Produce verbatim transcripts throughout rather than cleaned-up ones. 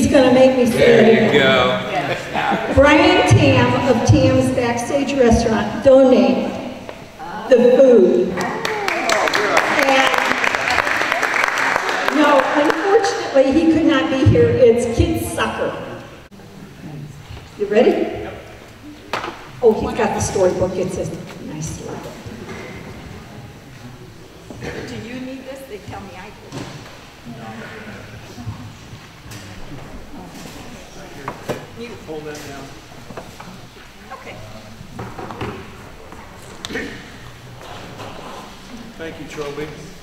going to make me say There it you again. go. Yes. Brian Tam of Tam's Backstage Restaurant donated the food. And no, unfortunately, he could not be here. It's kids' soccer. You ready? Oh, he's got the storybook. It's a nice storybook. Do you need this? They tell me I do. You pull that down. Okay. Thank you, Troby.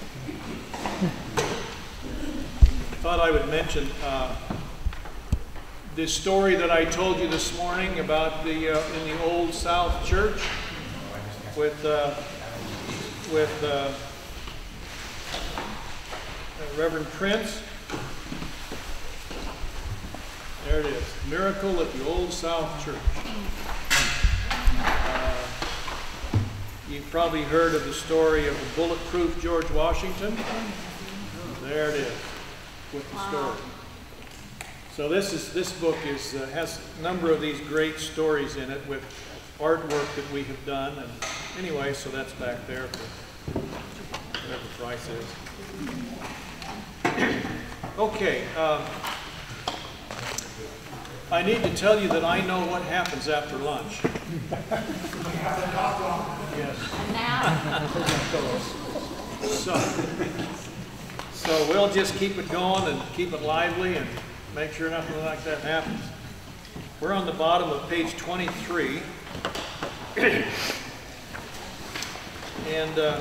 Thought I would mention uh, this story that I told you this morning about the uh, in the Old South Church with uh, with uh, Reverend Prince. There it is, Miracle at the Old South Church. Uh, you've probably heard of the story of the bulletproof George Washington. There it is, with the story. So this is this book is uh, has a number of these great stories in it with artwork that we have done. And anyway, so that's back there for whatever the price is. Okay. Um, I need to tell you that I know what happens after lunch. Yes. So, so we'll just keep it going and keep it lively and make sure nothing like that happens. We're on the bottom of page twenty-three. And uh,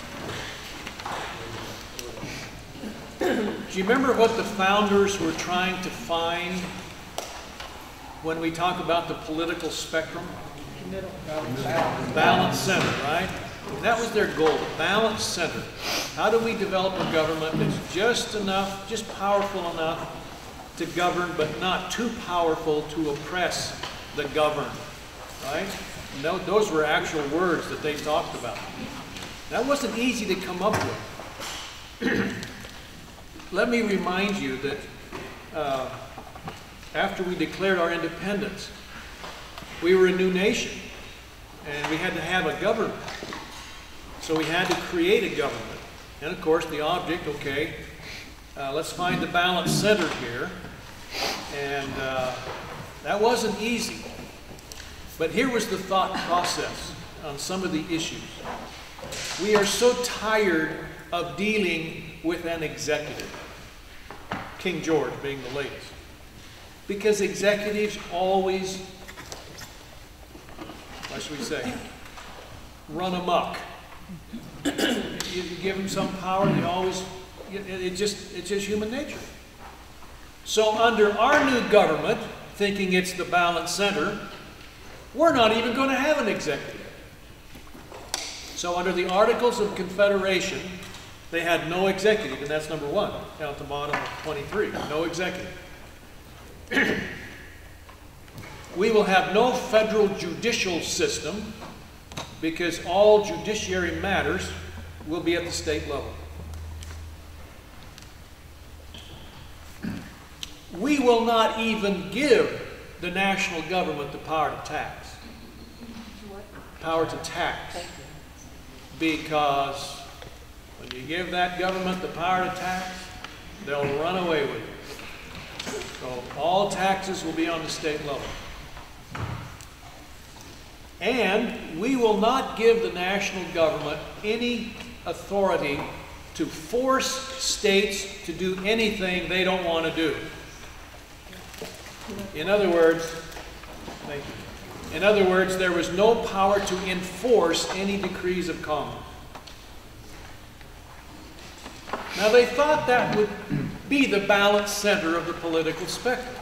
do you remember what the founders were trying to find when we talk about the political spectrum? Balanced center, right? That was their goal, the balanced center. How do we develop a government that's just enough, just powerful enough to govern, but not too powerful to oppress the governed, right? No, those were actual words that they talked about. That wasn't easy to come up with. Let me remind you that uh, after we declared our independence, we were a new nation, and we had to have a government. So we had to create a government. And of course, the object, okay, uh, let's find the balanced center here. And uh, that wasn't easy. But here was the thought process on some of the issues. We are so tired of dealing with an executive, King George being the latest. Because executives always, what should we say, run amok. You give them some power, they always, it, it just, it's just human nature. So under our new government, thinking it's the balanced center, we're not even going to have an executive. So under the Articles of Confederation, they had no executive, and that's number one, down at the bottom of twenty-three, no executive. We will have no federal judicial system because all judiciary matters will be at the state level. We will not even give the national government the power to tax. Power to tax. Because when you give that government the power to tax, they'll run away with it. So all taxes will be on the state level. And we will not give the national government any authority to force states to do anything they don't want to do. In other words, thank you. In other words, there was no power to enforce any decrees of Congress. Now they thought that would be the balanced center of the political spectrum.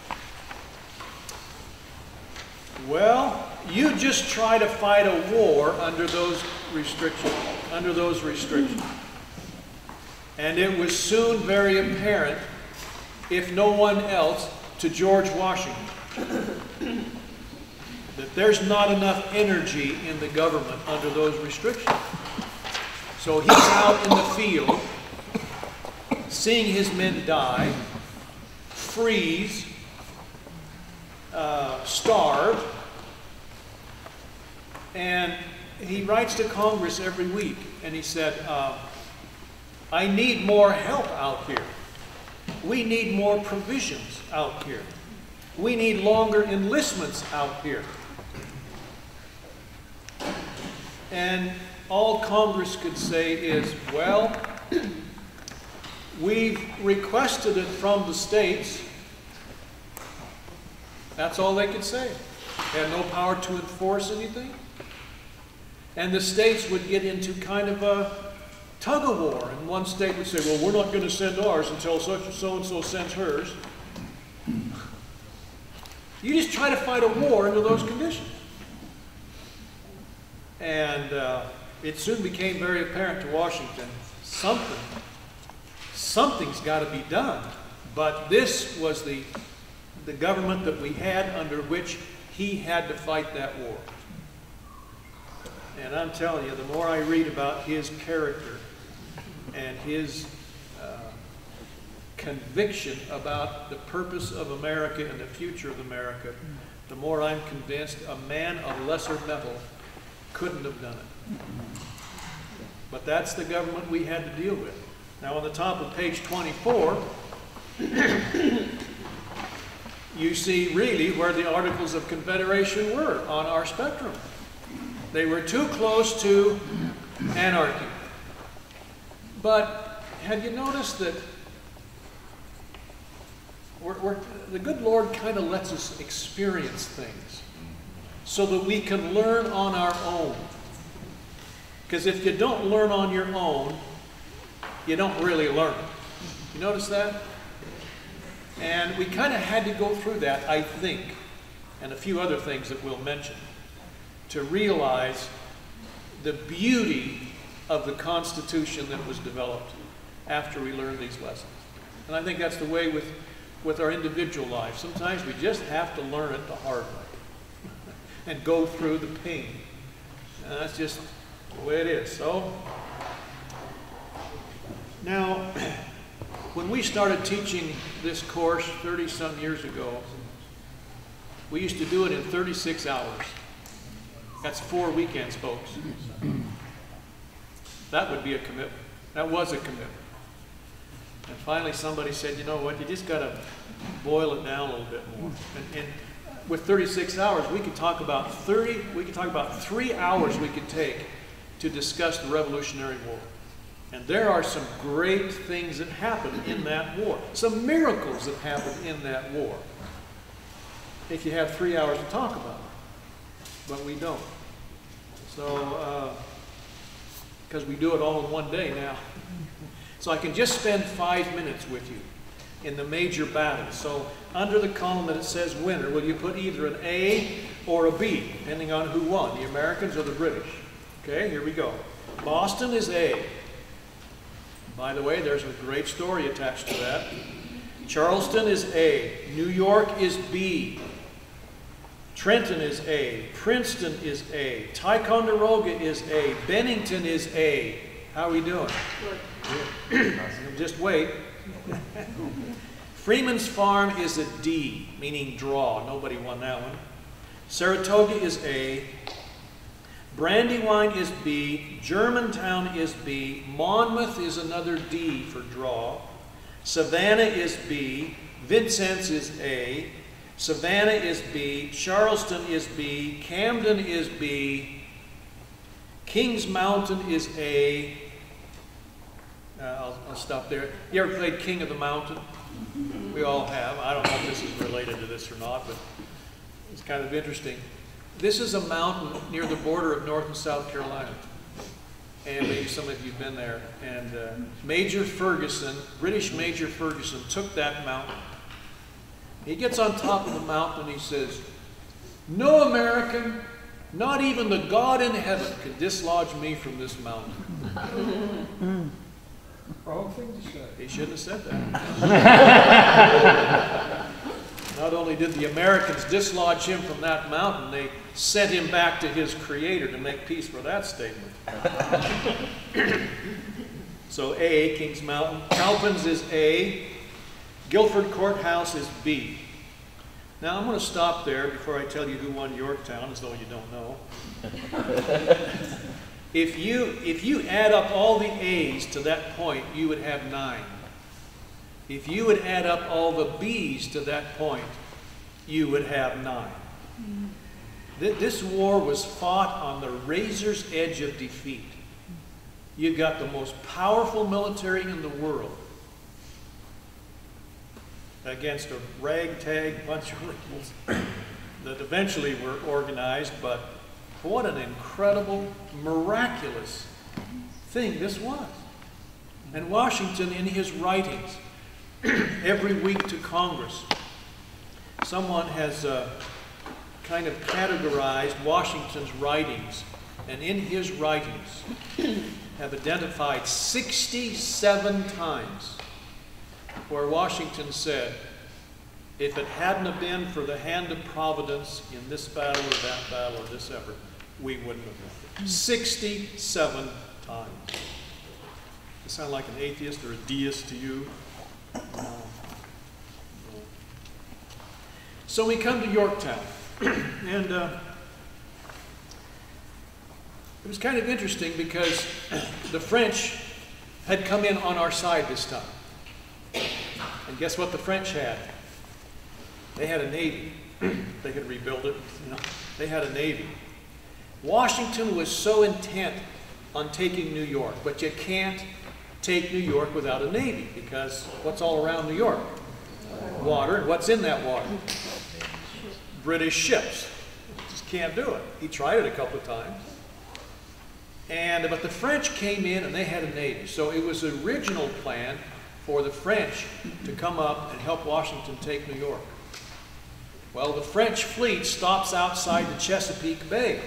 Well, you just try to fight a war under those restrictions, under those restrictions. And it was soon very apparent, if no one else, to George Washington, that there's not enough energy in the government under those restrictions. So he's out in the field, seeing his men die, freeze, uh, starve, and he writes to Congress every week, and he said, uh, I need more help out here. We need more provisions out here. We need longer enlistments out here. And all Congress could say is, well, we've requested it from the states. That's all they could say. They had no power to enforce anything. And the states would get into kind of a tug of war. And one state would say, well, we're not going to send ours until such and so-and-so sends hers. You just try to fight a war under those conditions. And uh, it soon became very apparent to Washington, something, something's got to be done. But this was the, the government that we had under which he had to fight that war. And I'm telling you, the more I read about his character and his uh, conviction about the purpose of America and the future of America, the more I'm convinced a man of lesser mettle couldn't have done it. But that's the government we had to deal with. Now on the top of page twenty-four, you see really where the Articles of Confederation were on our spectrum. They were too close to anarchy. But have you noticed that we're, we're, the good Lord kind of lets us experience things so that we can learn on our own. Because if you don't learn on your own, you don't really learn. You notice that? And we kind of had to go through that, I think, and a few other things that we'll mention, to realize the beauty of the Constitution that was developed after we learned these lessons. And I think that's the way with, with our individual lives. Sometimes we just have to learn it the hard way and go through the pain. And that's just the way it is. So, now, when we started teaching this course thirty some years ago, we used to do it in thirty-six hours. That's four weekends, folks. That would be a commitment. That was a commitment. And finally somebody said, you know what, you just got to boil it down a little bit more. And, and with thirty-six hours, we could talk about thirty, we could talk about three hours we could take to discuss the Revolutionary War. And there are some great things that happened in that war. Some miracles that happened in that war. If you have three hours to talk about it. But we don't. So, because uh, we do it all in one day now. So I can just spend five minutes with you in the major battles. So under the column that it says winner, will you put either an A or a B, depending on who won, the Americans or the British? Okay, here we go. Boston is A. By the way, there's a great story attached to that. Charleston is A. New York is B. Trenton is A. Princeton is A. Ticonderoga is A. Bennington is A. How are we doing? Just wait. Freeman's Farm is a D, meaning draw. Nobody won that one. Saratoga is A. Brandywine is B. Germantown is B. Monmouth is another D for draw. Savannah is B. Vincennes is A. Savannah is B. Charleston is B. Camden is B. Kings Mountain is A. Uh, I'll, I'll stop there. You ever played King of the Mountain? We all have. I don't know if this is related to this or not, but it's kind of interesting. This is a mountain near the border of North and South Carolina. And maybe some of you have been there. And uh, Major Ferguson, British Major Ferguson, took that mountain. He gets on top of the mountain and he says, "No American, not even the God in heaven, can dislodge me from this mountain." Wrong thing to say. He shouldn't have said that. Not only did the Americans dislodge him from that mountain, they sent him back to his creator to make peace for that statement. So A, Kings Mountain. Cowpens is A. Guilford Courthouse is B. Now I'm going to stop there before I tell you who won Yorktown, as though you don't know. If you, if you add up all the A's to that point, you would have nine. If you would add up all the B's to that point, you would have nine. Th this war was fought on the razor's edge of defeat. You got the most powerful military in the world against a ragtag bunch of rebels that eventually were organized, but what an incredible, miraculous thing this was. And Washington, in his writings, every week to Congress, someone has uh, kind of categorized Washington's writings, and in his writings have identified sixty-seven times where Washington said, if it hadn't have been for the hand of Providence in this battle or that battle or this effort, we wouldn't have won. sixty-seven times. Does it sound like an atheist or a deist to you? No. No. So we come to Yorktown, and uh, it was kind of interesting because the French had come in on our side this time. And guess what the French had? They had a navy. They could rebuild it. You know, they had a navy. Washington was so intent on taking New York, but you can't take New York without a navy, because what's all around New York? Water. What's in that water? British ships. Just can't do it. He tried it a couple of times. And, but the French came in and they had a navy. So it was the original plan for the French to come up and help Washington take New York. Well, the French fleet stops outside the Chesapeake Bay.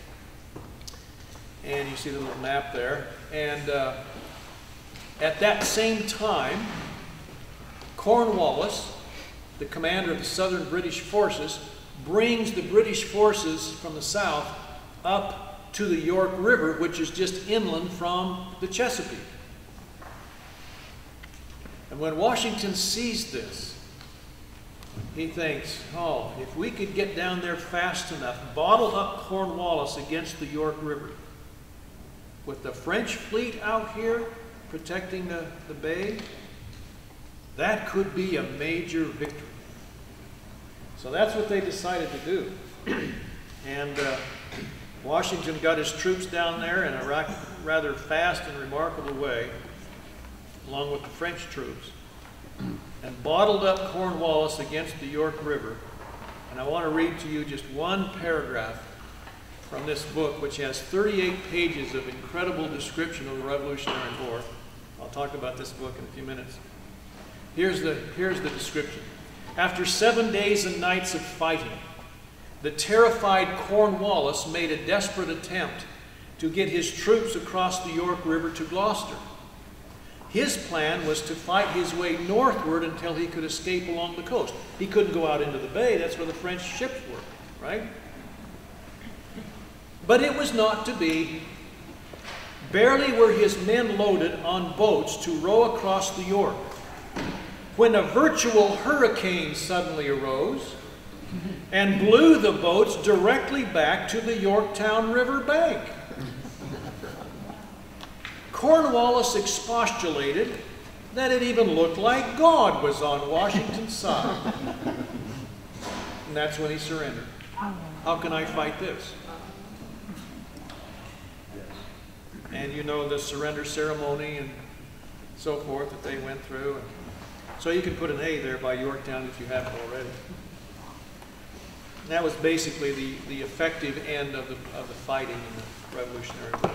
And you see the little map there. And uh, at that same time, Cornwallis, the commander of the southern British forces, brings the British forces from the south up to the York River, which is just inland from the Chesapeake. And when Washington sees this, he thinks, oh, if we could get down there fast enough, bottle up Cornwallis against the York River, with the French fleet out here protecting the, the bay, that could be a major victory. So that's what they decided to do. And uh, Washington got his troops down there in a ra rather fast and remarkable way, along with the French troops, and bottled up Cornwallis against the York River. And I want to read to you just one paragraph from this book, which has thirty-eight pages of incredible description of the Revolutionary War. I'll talk about this book in a few minutes. Here's the, here's the description. After seven days and nights of fighting, the terrified Cornwallis made a desperate attempt to get his troops across the York River to Gloucester. His plan was to fight his way northward until he could escape along the coast. He couldn't go out into the bay. That's where the French ships were, right? But it was not to be. Barely were his men loaded on boats to row across the York, when a virtual hurricane suddenly arose and blew the boats directly back to the Yorktown River bank. Cornwallis expostulated that it even looked like God was on Washington's side. And that's when he surrendered. How can I fight this? And you know the surrender ceremony and so forth that they went through. So you can put an A there by Yorktown if you haven't already. And that was basically the, the effective end of the, of the fighting in the Revolutionary War.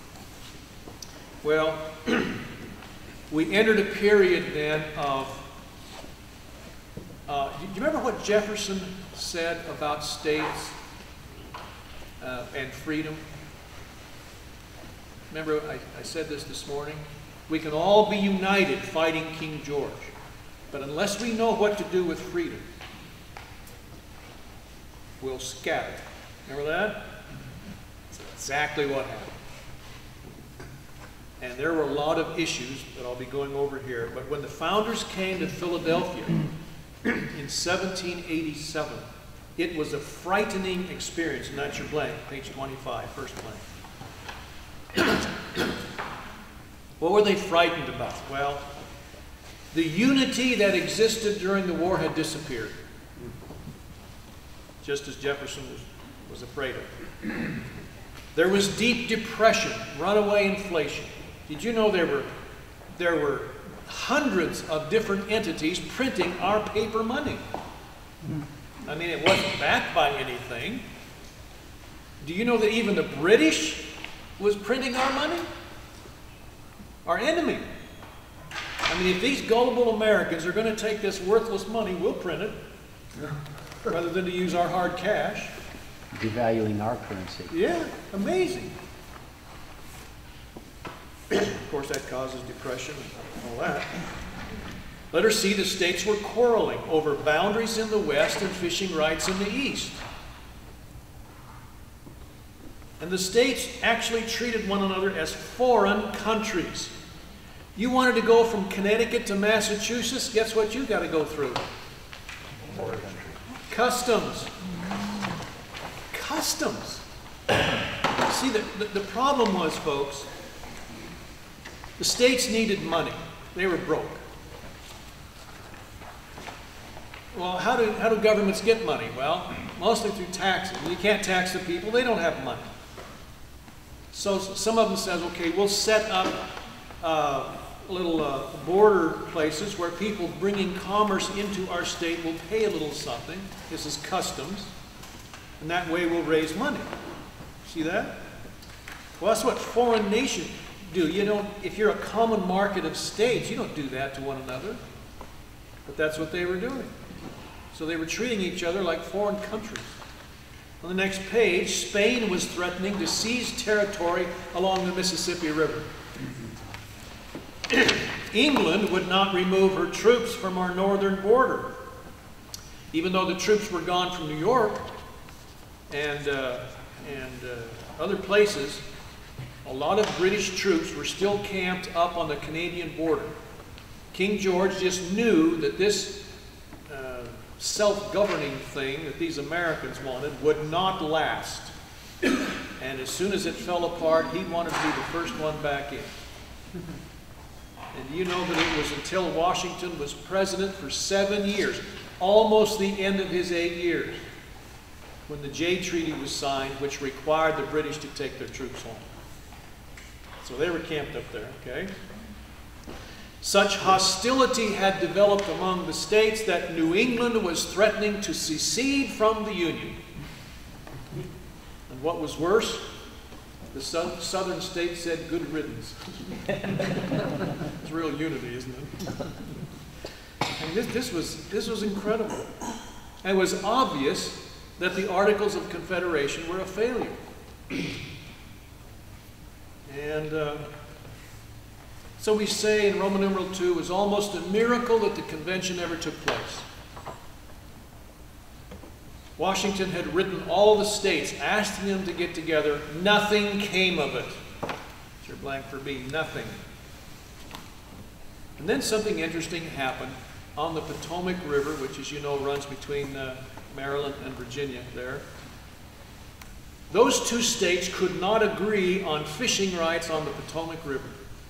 Well, we entered a period then of, uh, do you remember what Jefferson said about states uh, and freedom? Remember I, I said this this morning? We can all be united fighting King George, but unless we know what to do with freedom, we'll scatter. Remember that? That's exactly what happened. And there were a lot of issues that I'll be going over here. But when the founders came to Philadelphia in seventeen eighty-seven, it was a frightening experience. And that's your blank, page twenty-five, first blank. What were they frightened about? Well, the unity that existed during the war had disappeared, just as Jefferson was, was afraid of. There was deep depression, runaway inflation. Did you know there were, there were hundreds of different entities printing our paper money? I mean, it wasn't backed by anything. Do you know that even the British was printing our money? Our enemy. I mean, if these gullible Americans are going to take this worthless money, we'll print it, rather than to use our hard cash. Devaluing our currency. Yeah, amazing. Of course, that causes depression and all that. Letter C, the states were quarreling over boundaries in the west and fishing rights in the east. And the states actually treated one another as foreign countries. You wanted to go from Connecticut to Massachusetts, guess what you got to go through? Customs. Customs. See, the, the, the problem was, folks, the states needed money. They were broke. Well, how do, how do governments get money? Well, mostly through taxes. You can't tax the people. They don't have money. So some of them says, okay, we'll set up uh, little uh, border places where people bringing commerce into our state will pay a little something. This is customs. And that way we'll raise money. See that? Well, that's what foreign nations do. You don't, if you're a common market of states, you don't do that to one another. But that's what they were doing. So they were treating each other like foreign countries. On the next page, Spain was threatening to seize territory along the Mississippi River. England would not remove her troops from our northern border. Even though the troops were gone from New York and, uh, and uh, other places, a lot of British troops were still camped up on the Canadian border. King George just knew that this uh, self-governing thing that these Americans wanted would not last. And as soon as it fell apart, he wanted to be the first one back in. And you know that it was until Washington was president for seven years, almost the end of his eight years, when the Jay Treaty was signed, which required the British to take their troops home. So they were camped up there, okay? Such hostility had developed among the states that New England was threatening to secede from the Union. And what was worse, the southern states said, good riddance. It's real unity, isn't it? And this, this, was, this was incredible. And it was obvious that the Articles of Confederation were a failure. And uh, so we say in Roman numeral two, it was almost a miracle that the convention ever took place. Washington had written all the states, asking them to get together. Nothing came of it. It's your blank for B, nothing. And then something interesting happened on the Potomac River, which, as you know, runs between uh, Maryland and Virginia there. Those two states could not agree on fishing rights on the Potomac River.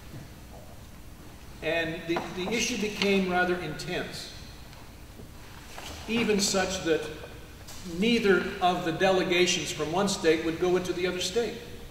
And the, the issue became rather intense, even such that neither of the delegations from one state would go into the other state.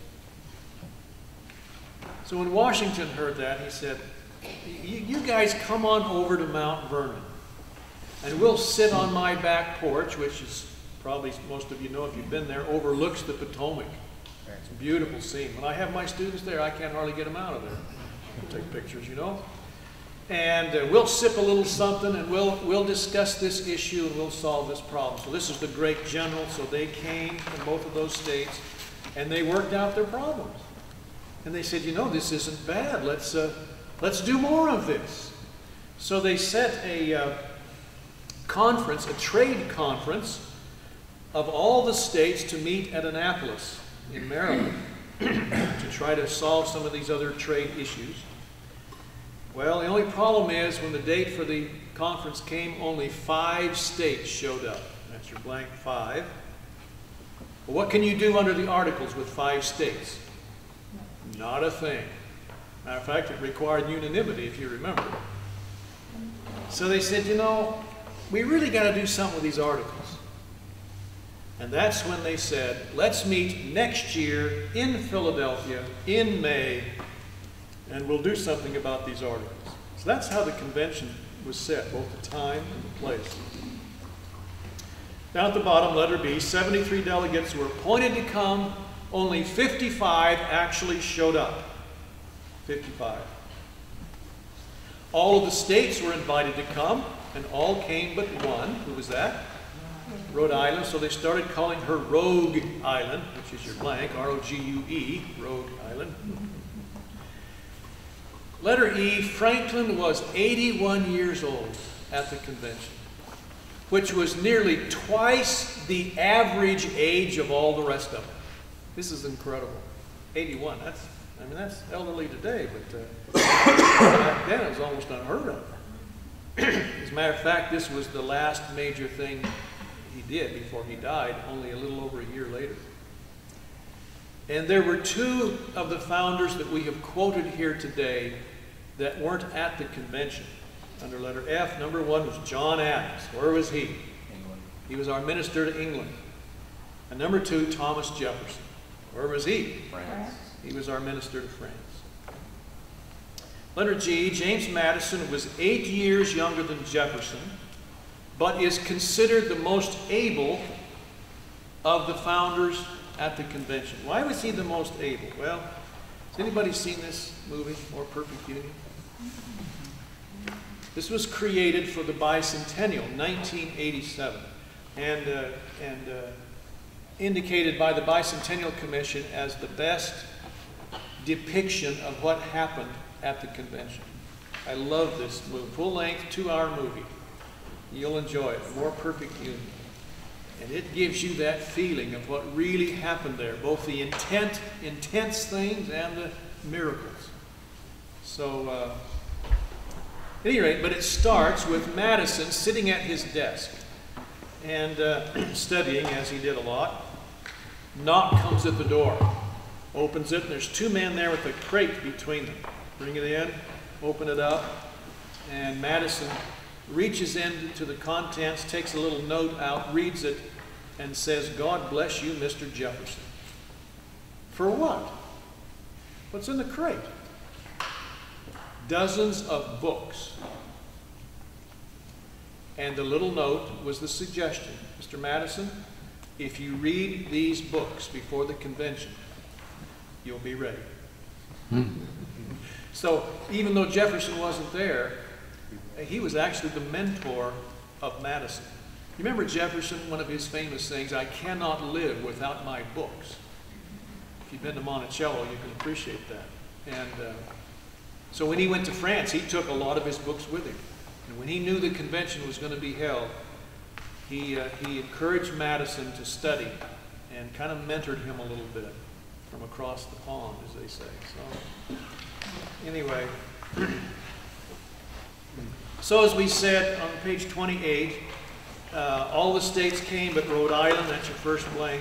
So when Washington heard that, he said, you guys come on over to Mount Vernon, and we'll sit on my back porch, which is probably, most of you know if you've been there, overlooks the Potomac. It's a beautiful scene. When I have my students there, I can't hardly get them out of there. I'll take pictures, you know. And uh, we'll sip a little something, and we'll, we'll discuss this issue, and we'll solve this problem. So this is the great general. So they came from both of those states, and they worked out their problems. And they said, you know, this isn't bad. Let's, uh, let's do more of this. So they set a uh, conference, a trade conference, of all the states to meet at Annapolis in Maryland. to try to solve some of these other trade issues. Well, the only problem is when the date for the conference came, only five states showed up. That's your blank, five. Well, what can you do under the Articles with five states? Not a thing. Matter of fact, it required unanimity, if you remember. So they said, you know, we really got to do something with these Articles. And that's when they said, let's meet next year in Philadelphia in May, and we'll do something about these Articles. So that's how the convention was set, both the time and the place. Down at the bottom, letter B, seventy-three delegates were appointed to come. Only fifty-five actually showed up. fifty-five. All of the states were invited to come, and all came but one. Who was that? Rhode Island. So they started calling her Rogue Island, which is your blank, R O G U E, Rogue Island. Letter E, Franklin was eighty-one years old at the convention, which was nearly twice the average age of all the rest of them. This is incredible. eighty-one, that's, I mean, that's elderly today, but uh, back then it was almost unheard of. As a matter of fact, this was the last major thing he did before he died, only a little over a year later. And there were two of the founders that we have quoted here today that weren't at the convention. Under letter F, number one was John Adams. Where was he? England. He was our minister to England. And number two, Thomas Jefferson. Where was he? France. He was our minister to France. Letter G, James Madison was eight years younger than Jefferson, but is considered the most able of the founders at the convention. Why was he the most able? Well, has anybody seen this movie, More Perfect Union? This was created for the bicentennial, nineteen eighty-seven, and, uh, and uh, indicated by the Bicentennial Commission as the best depiction of what happened at the convention. I love this movie, full-length, two-hour movie. You'll enjoy it, More Perfect Union. And it gives you that feeling of what really happened there, both the intent, intense things and the miracles. So, uh, at any rate, but it starts with Madison sitting at his desk and uh, studying, as he did a lot. Knock comes at the door, opens it, and there's two men there with a crate between them. Bring it in, open it up, and Madison reaches into the contents, takes a little note out, reads it, and says, "God bless you, Mister Jefferson." For what? What's in the crate? Dozens of books. And the little note was the suggestion, Mister Madison, if you read these books before the convention, you'll be ready. So even though Jefferson wasn't there, he was actually the mentor of Madison. You remember Jefferson, one of his famous things, "I cannot live without my books." If you've been to Monticello, you can appreciate that. And uh, so when he went to France, he took a lot of his books with him. And when he knew the convention was going to be held, he, uh, he encouraged Madison to study and kind of mentored him a little bit from across the pond, as they say. So anyway, so as we said on page twenty-eight, uh, all the states came but Rhode Island. That's your first blank.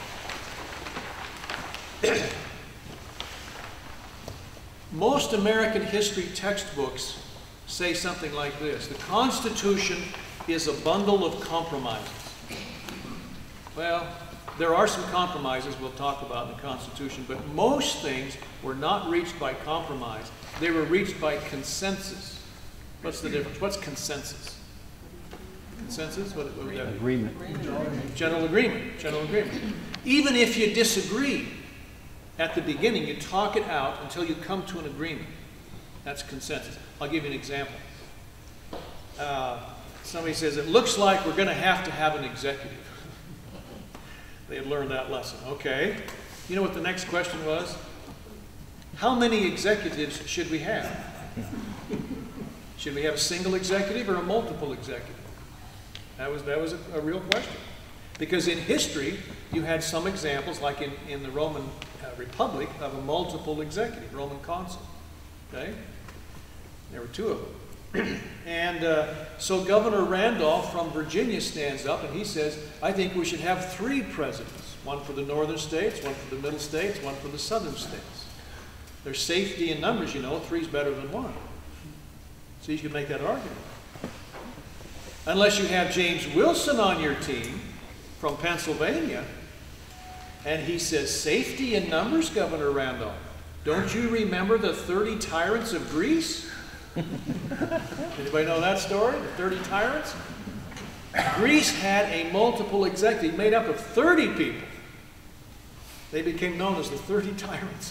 Most American history textbooks say something like this: the Constitution is a bundle of compromises. Well, there are some compromises we'll talk about in the Constitution, but most things were not reached by compromise. They were reached by consensus. What's the difference? What's consensus? Consensus? What, what would that be? Agreement. General agreement. General agreement. Even if you disagree, at the beginning, you talk it out until you come to an agreement. That's consensus. I'll give you an example. Uh, somebody says, it looks like we're going to have to have an executive. They had learned that lesson. Okay. You know what the next question was? How many executives should we have? Should we have a single executive or a multiple executive? That was, that was a, a real question. Because in history, you had some examples, like in, in the Roman uh, republic of a multiple executive, Roman consul. Okay? There were two of them. And uh, so Governor Randolph from Virginia stands up and he says, I think we should have three presidents. One for the northern states, one for the middle states, one for the southern states. There's safety in numbers, you know, three's better than one. So you can make that argument. Unless you have James Wilson on your team from Pennsylvania, and he says, safety in numbers, Governor Randolph. Don't you remember the thirty tyrants of Greece? Anybody know that story, the thirty tyrants? Greece had a multiple executive made up of thirty people. They became known as the thirty tyrants.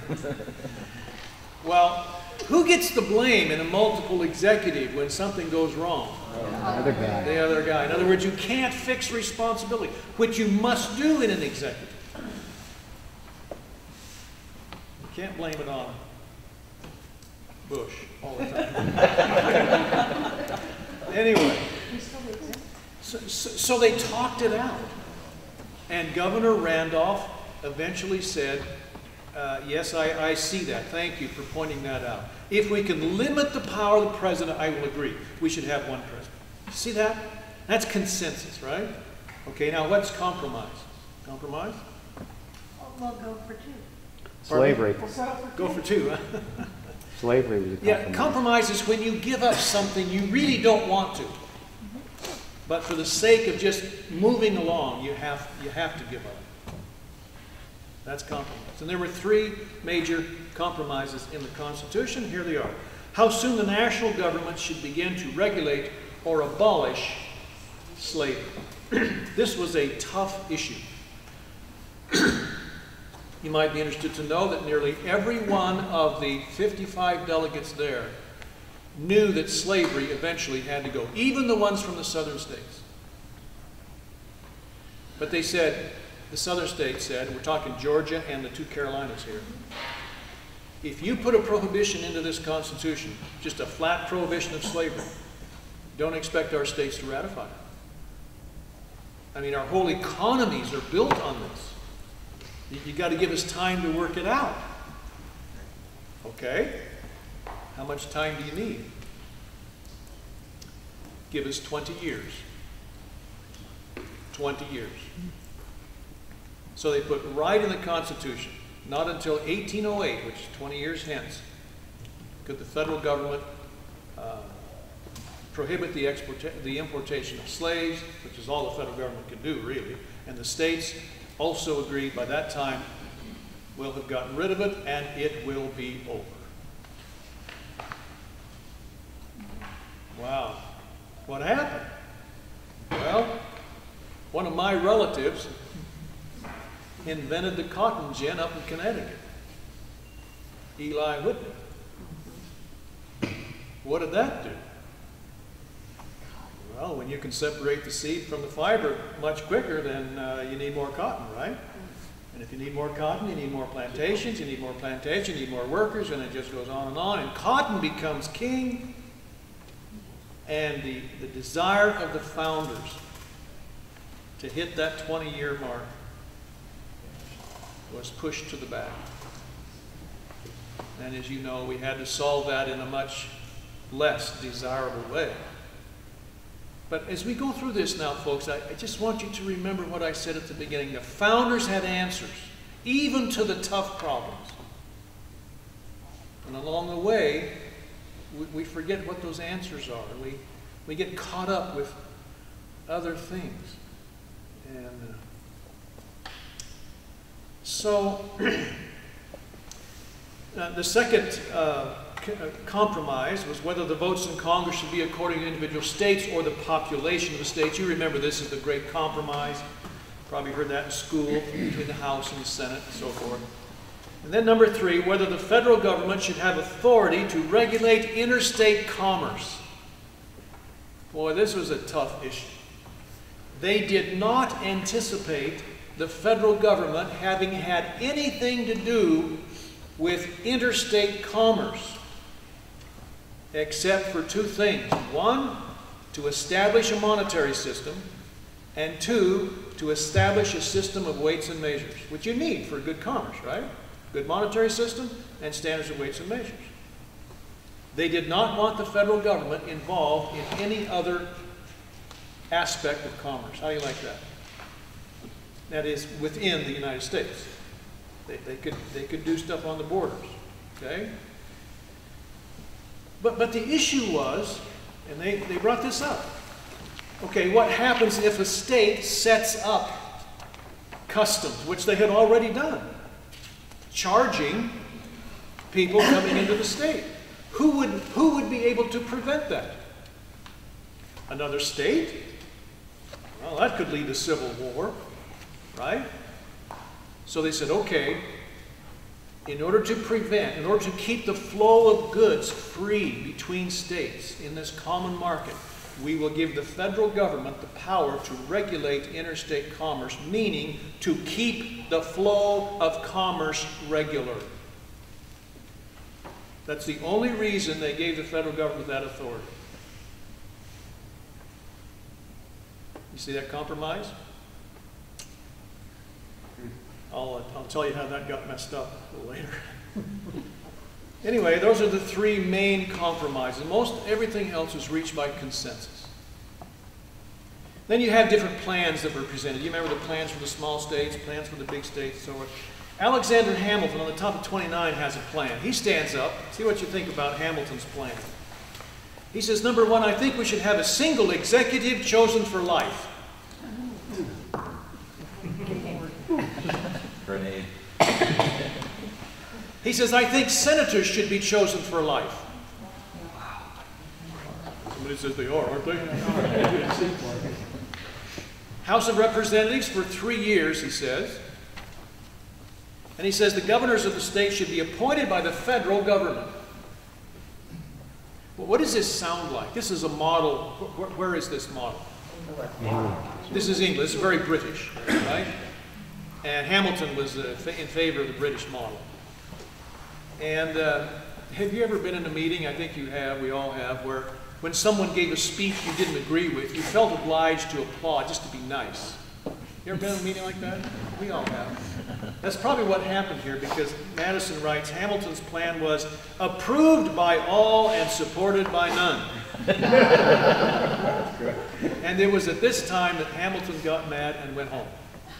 Well, who gets the blame in a multiple executive when something goes wrong? The other guy. The other guy. In other words, you can't fix responsibility, which you must do in an executive. You can't blame it on Bush all the time. Anyway, so, so, so they talked it out. And Governor Randolph eventually said, uh, yes, I, I see that. Thank you for pointing that out. If we can limit the power of the president, I will agree. We should have one president. See that? That's consensus, right? Okay, now what's compromise? Compromise? We'll go for two. Slavery. We'll settle for two. Go for two, huh? Slavery was a compromise. Yeah, compromise is when you give up something you really don't want to. But for the sake of just moving along, you have, you have to give up. That's compromise. And there were three major compromises in the Constitution. Here they are. How soon the national government should begin to regulate or abolish slavery. This was a tough issue. You might be interested to know that nearly every one of the fifty-five delegates there knew that slavery eventually had to go, even the ones from the southern states. But they said, the southern states said, we're talking Georgia and the two Carolinas here, if you put a prohibition into this Constitution, just a flat prohibition of slavery, don't expect our states to ratify it. I mean, our whole economies are built on this. You, you got to give us time to work it out. Okay? How much time do you need? Give us twenty years. twenty years. So they put right in the Constitution, not until eighteen oh eight, which is twenty years hence, could the federal government uh, prohibit the, the importation of slaves, which is all the federal government can do, really. And the states also agreed by that time, we'll have gotten rid of it and it will be over. Wow. What happened? Well, one of my relatives invented the cotton gin up in Connecticut. Eli Whitney. What did that do? Well, when you can separate the seed from the fiber much quicker, then uh, you need more cotton, right? And if you need more cotton, you need more plantations, you need more plantations, you need more workers, and it just goes on and on. And cotton becomes king. And the, the desire of the founders to hit that twenty-year mark was pushed to the back. And as you know, we had to solve that in a much less desirable way. But as we go through this now, folks, I, I just want you to remember what I said at the beginning. The founders had answers, even to the tough problems. And along the way, we, we forget what those answers are. We, we get caught up with other things. And uh, so, uh, the second uh, compromise was whether the votes in Congress should be according to individual states or the population of the states. You remember this is the great compromise. Probably heard that in school between the House and the Senate and so forth. And then number three, whether the federal government should have authority to regulate interstate commerce. Boy, this was a tough issue. They did not anticipate the federal government having had anything to do with interstate commerce, except for two things. One, to establish a monetary system, And two, to establish a system of weights and measures, which you need for good commerce, right? Good monetary system and standards of weights and measures. They did not want the federal government involved in any other aspect of commerce. How do you like that? That is, within the United States. They, they, could, they could do stuff on the borders, okay? But, but the issue was, and they, they brought this up, okay, what happens if a state sets up customs, which they had already done, charging people coming into the state? Who would, who would be able to prevent that? Another state? Well, that could lead to civil war, right? So they said, okay, in order to prevent, in order to keep the flow of goods free between states in this common market, we will give the federal government the power to regulate interstate commerce, meaning to keep the flow of commerce regular. That's the only reason they gave the federal government that authority. You see that compromise? I'll, I'll tell you how that got messed up a little later. Anyway, those are the three main compromises. Most everything else was reached by consensus. Then you have different plans that were presented. You remember the plans for the small states, plans for the big states, so on. Alexander Hamilton on the top of twenty-nine has a plan. He stands up. See what you think about Hamilton's plan. He says, number one, I think we should have a single executive chosen for life. Grenade. He says, I think senators should be chosen for life. Somebody says they are, aren't they? House of Representatives for three years, he says. And he says the governors of the state should be appointed by the federal government. Well, what does this sound like? This is a model. Where, where is this model? England. This is England. This is very British, right? And Hamilton was uh, in favor of the British model. And uh, have you ever been in a meeting, I think you have, we all have, where when someone gave a speech you didn't agree with, you felt obliged to applaud just to be nice? You ever been in a meeting like that? We all have. That's probably what happened here, because Madison writes, Hamilton's plan was approved by all and supported by none. And it was at this time that Hamilton got mad and went home.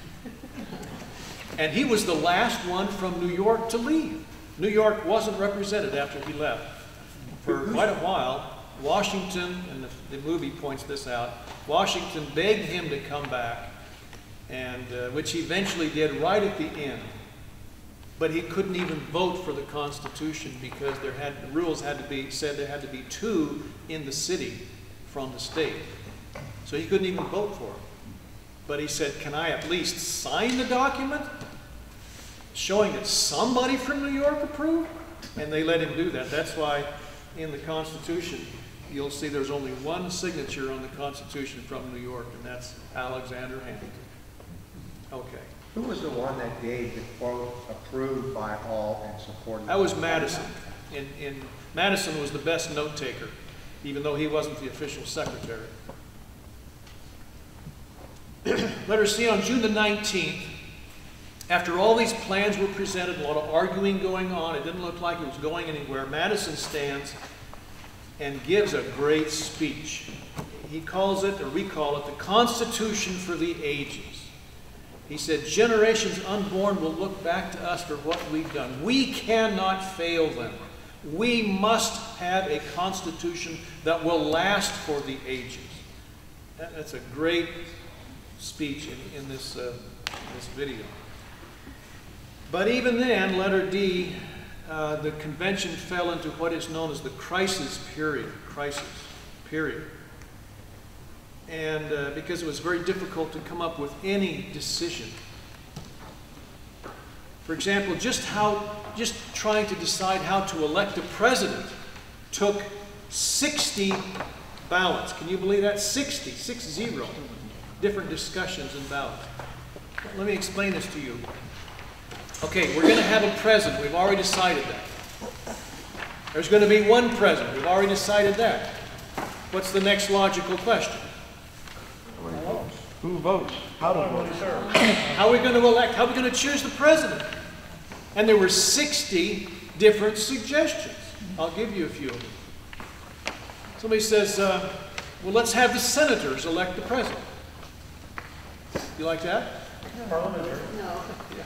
And he was the last one from New York to leave. New York wasn't represented after he left. For quite a while, Washington, and the, the movie points this out, Washington begged him to come back, and uh, which he eventually did right at the end. But he couldn't even vote for the Constitution because there had, the rules had to be, said there had to be two in the city from the state. So he couldn't even vote for it. But he said, can I at least sign the document showing that somebody from New York approved? And they let him do that. That's why in the Constitution, you'll see there's only one signature on the Constitution from New York, and that's Alexander Hamilton. Okay. Who was the one that gave the quote, approved by all and supported? That was Madison. In, in, Madison was the best note taker, even though he wasn't the official secretary. Letter C, on June the nineteenth, after all these plans were presented, a lot of arguing going on, it didn't look like it was going anywhere, Madison stands and gives a great speech. He calls it, or we call it, the Constitution for the Ages. He said, generations unborn will look back to us for what we've done. We cannot fail them. We must have a Constitution that will last for the ages. That, that's a great speech in, in this, uh, this video. But even then, letter D, uh, the convention fell into what is known as the crisis period. Crisis period. And uh, because it was very difficult to come up with any decision. For example, just how, just trying to decide how to elect a president took sixty ballots. Can you believe that? sixty, six zero, different discussions and ballots. Let me explain this to you. Okay, we're going to have a president. We've already decided that. There's going to be one president. We've already decided that. What's the next logical question? Who? votes? How to vote? How are we going to elect? How are we going to choose the president? And there were sixty different suggestions. I'll give you a few of them. Somebody says, uh, well, let's have the senators elect the president. You like that? Parliamentary. No.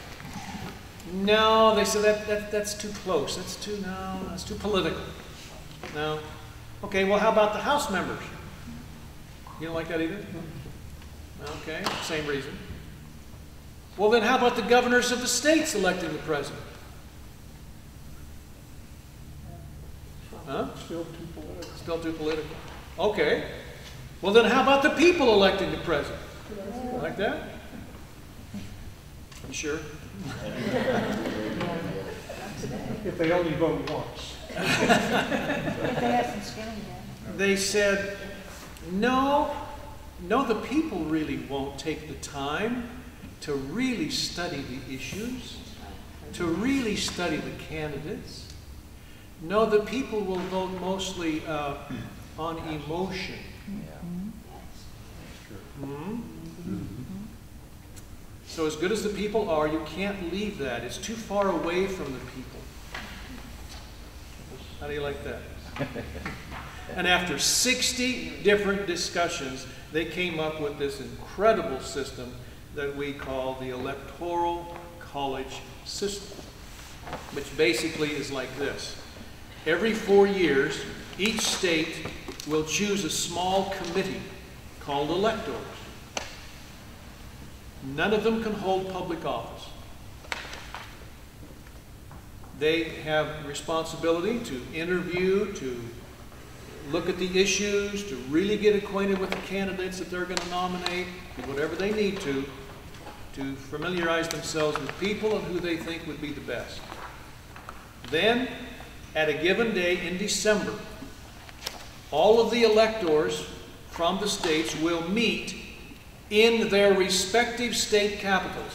No, they said that, that that's too close. That's too, no, that's too political. No. Okay, well, how about the House members? You don't like that either? Okay, same reason. Well, then how about the governors of the states electing the president? Huh? Still too political. Still too political. Okay. Well, then how about the people electing the president? Like that? You sure? If they only vote once. If they have some skin in them. They said, no, no, the people really won't take the time to really study the issues, to really study the candidates. No, the people will vote mostly uh, on emotion. Hmm? So as good as the people are, you can't leave that. It's too far away from the people. How do you like that? And after sixty different discussions, they came up with this incredible system that we call the Electoral College system, which basically is like this. Every four years, each state will choose a small committee called electors. None of them can hold public office. They have responsibility to interview, to look at the issues, to really get acquainted with the candidates that they're going to nominate, do whatever they need to, to familiarize themselves with people and who they think would be the best. Then, at a given day in December, all of the electors from the states will meet in their respective state capitals.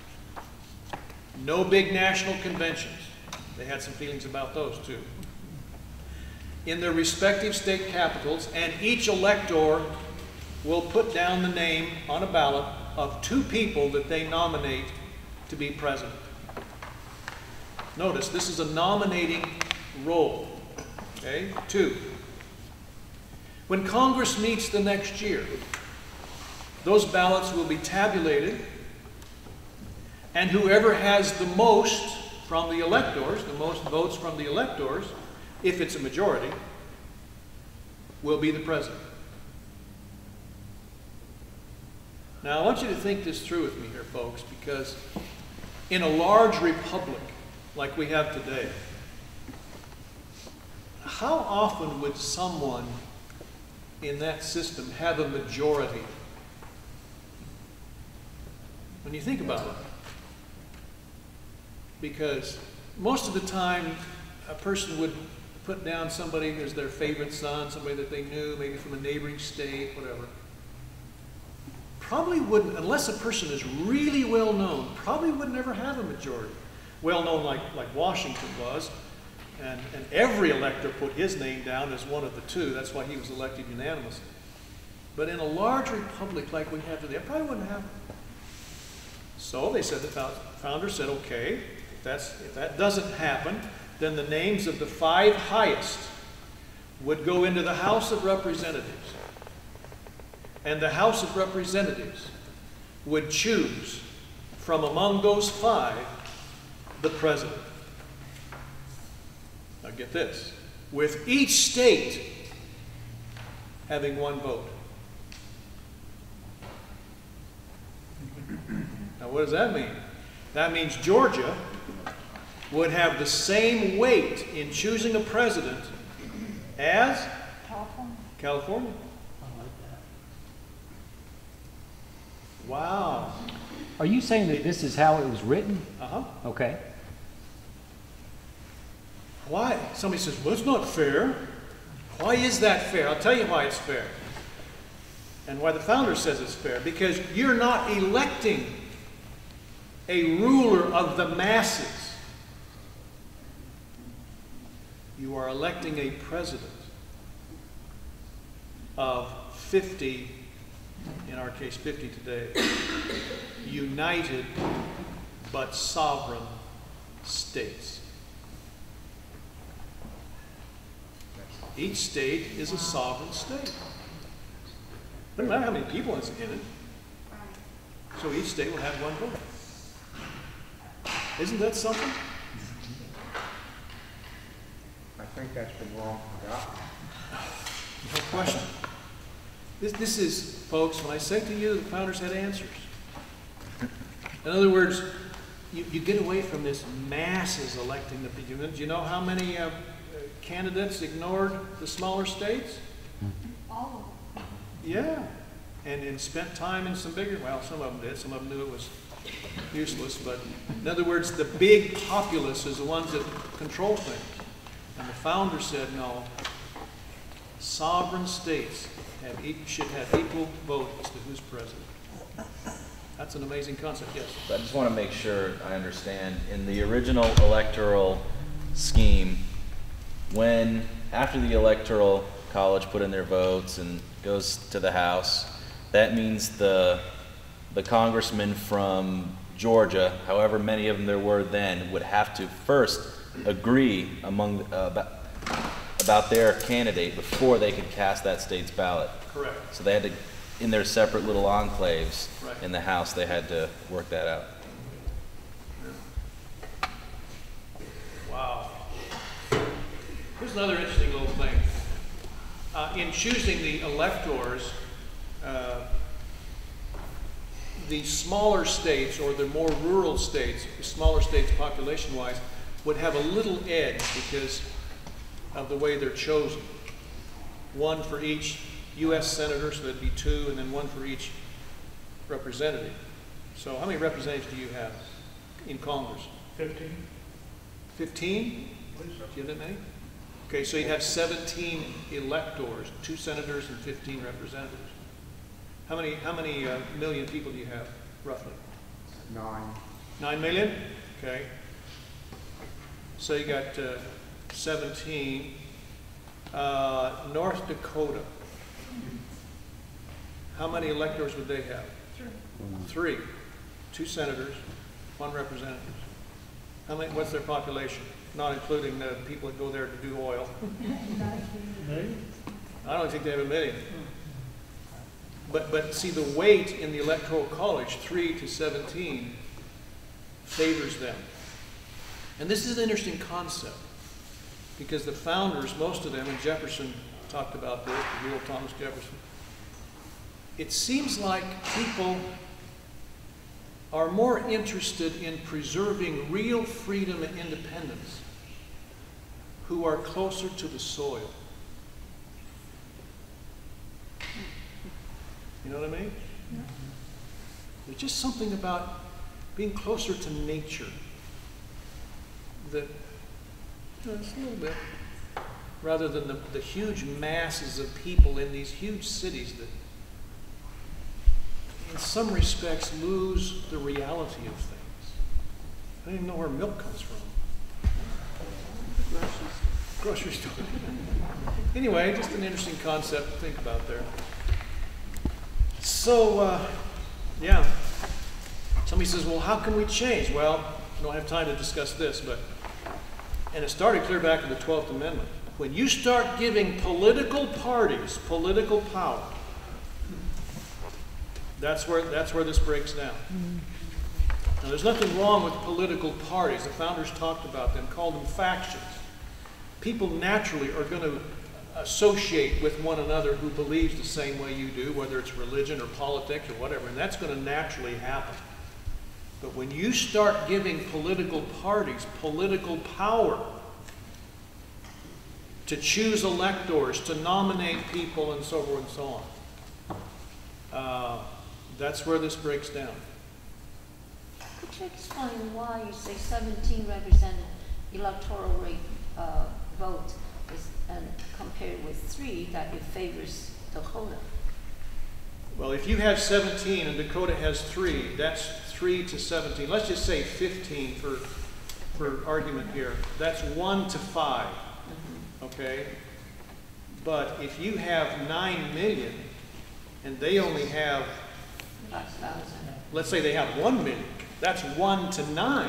No big national conventions. They had some feelings about those too. In their respective state capitals, and each elector will put down the name on a ballot of two people that they nominate to be president. Notice, this is a nominating role. Okay? Two. When Congress meets the next year, those ballots will be tabulated, and whoever has the most from the electors, the most votes from the electors, if it's a majority, will be the president. Now, I want you to think this through with me here, folks, because in a large republic like we have today, how often would someone in that system have a majority? When you think about it. Because most of the time, a person would put down somebody as their favorite son, somebody that they knew, maybe from a neighboring state, whatever. Probably wouldn't, unless a person is really well known, probably would never have a majority. Well known like, like Washington was, and, and every elector put his name down as one of the two. That's why he was elected unanimously. But in a large republic like we have today, it probably wouldn't happen. So they said, the founder said, okay, if, that's, if that doesn't happen, then the names of the five highest would go into the House of Representatives. And the House of Representatives would choose from among those five the president. Now get this, with each state having one vote. Now what does that mean? That means Georgia would have the same weight in choosing a president as California. California. Wow. Are you saying that this is how it was written? Uh-huh. Okay. Why? Somebody says, well, it's not fair. Why is that fair? I'll tell you why it's fair. And why the founder says it's fair. Because you're not electing a ruler of the masses. You are electing a president of fifty in our case fifty today, united but sovereign states. Each state is a sovereign state. Doesn't matter how many people is in it. So each state will have one vote. Isn't that something? I think that's been long forgotten. No question. This, this is, folks, when I say to you, the founders had answers. In other words, you, you get away from this masses electing the people. Do you know how many uh, candidates ignored the smaller states? All of them. Yeah. And, and spent time in some bigger, well, some of them did. Some of them knew it was useless. But in other words, the big populace is the ones that control things. And the founders said, no, sovereign states have e should have equal vote as to who's president. That's an amazing concept, yes. I just want to make sure I understand. In the original electoral scheme, when, after the electoral college put in their votes and goes to the House, that means the, the congressmen from Georgia, however many of them there were then, would have to first agree among, uh, about, about their candidate before they could cast that state's ballot. Correct. So they had to, in their separate little enclaves Right. in the House, they had to work that out. Wow. Here's another interesting little thing. Uh, in choosing the electors, uh, the smaller states, or the more rural states, the smaller states population-wise, would have a little edge because of the way they're chosen. One for each U S senator, so that'd be two, and then one for each representative. So how many representatives do you have in Congress? Fifteen? Fifteen? Do you have that many? Okay, so you have seventeen electors, two senators and fifteen representatives. How many, how many uh, million people do you have, roughly? Nine. Nine million? Okay. So you got uh, seventeen. Uh, North Dakota. How many electors would they have? Three. Three. Two senators, one representative. How many, what's their population? Not including the people that go there to do oil. I don't think they have a million. But, but see, the weight in the Electoral College, three to seventeen, favors them. And this is an interesting concept, because the founders, most of them, and Jefferson talked about this, the real Thomas Jefferson, it seems like people are more interested in preserving real freedom and independence who are closer to the soil. You know what I mean? Yeah. There's just something about being closer to nature that, you know, it's a little bit, rather than the, the huge masses of people in these huge cities that in some respects lose the reality of things. I don't even know where milk comes from. Grocery store. Anyway, just an interesting concept to think about there. So, uh, yeah. Somebody says, well, how can we change? Well, I don't have time to discuss this, but, and it started clear back in the twelfth Amendment. When you start giving political parties political power, that's where, that's where this breaks down. Now, there's nothing wrong with political parties. The founders talked about them, called them factions. People naturally are going to associate with one another who believes the same way you do, whether it's religion or politics or whatever, and that's going to naturally happen. But when you start giving political parties political power to choose electors, to nominate people, and so forth and so on, uh, that's where this breaks down. Could you explain why you say seventeen represented electoral rate uh, vote is, and compared with three that it favors Dakota? Well, if you have seventeen and Dakota has three, that's three to seventeen. Let's just say fifteen for, for argument here. That's one to five, mm-hmm. Okay? But if you have nine million and they only have, Five thousand. let's say they have one million, that's one to nine.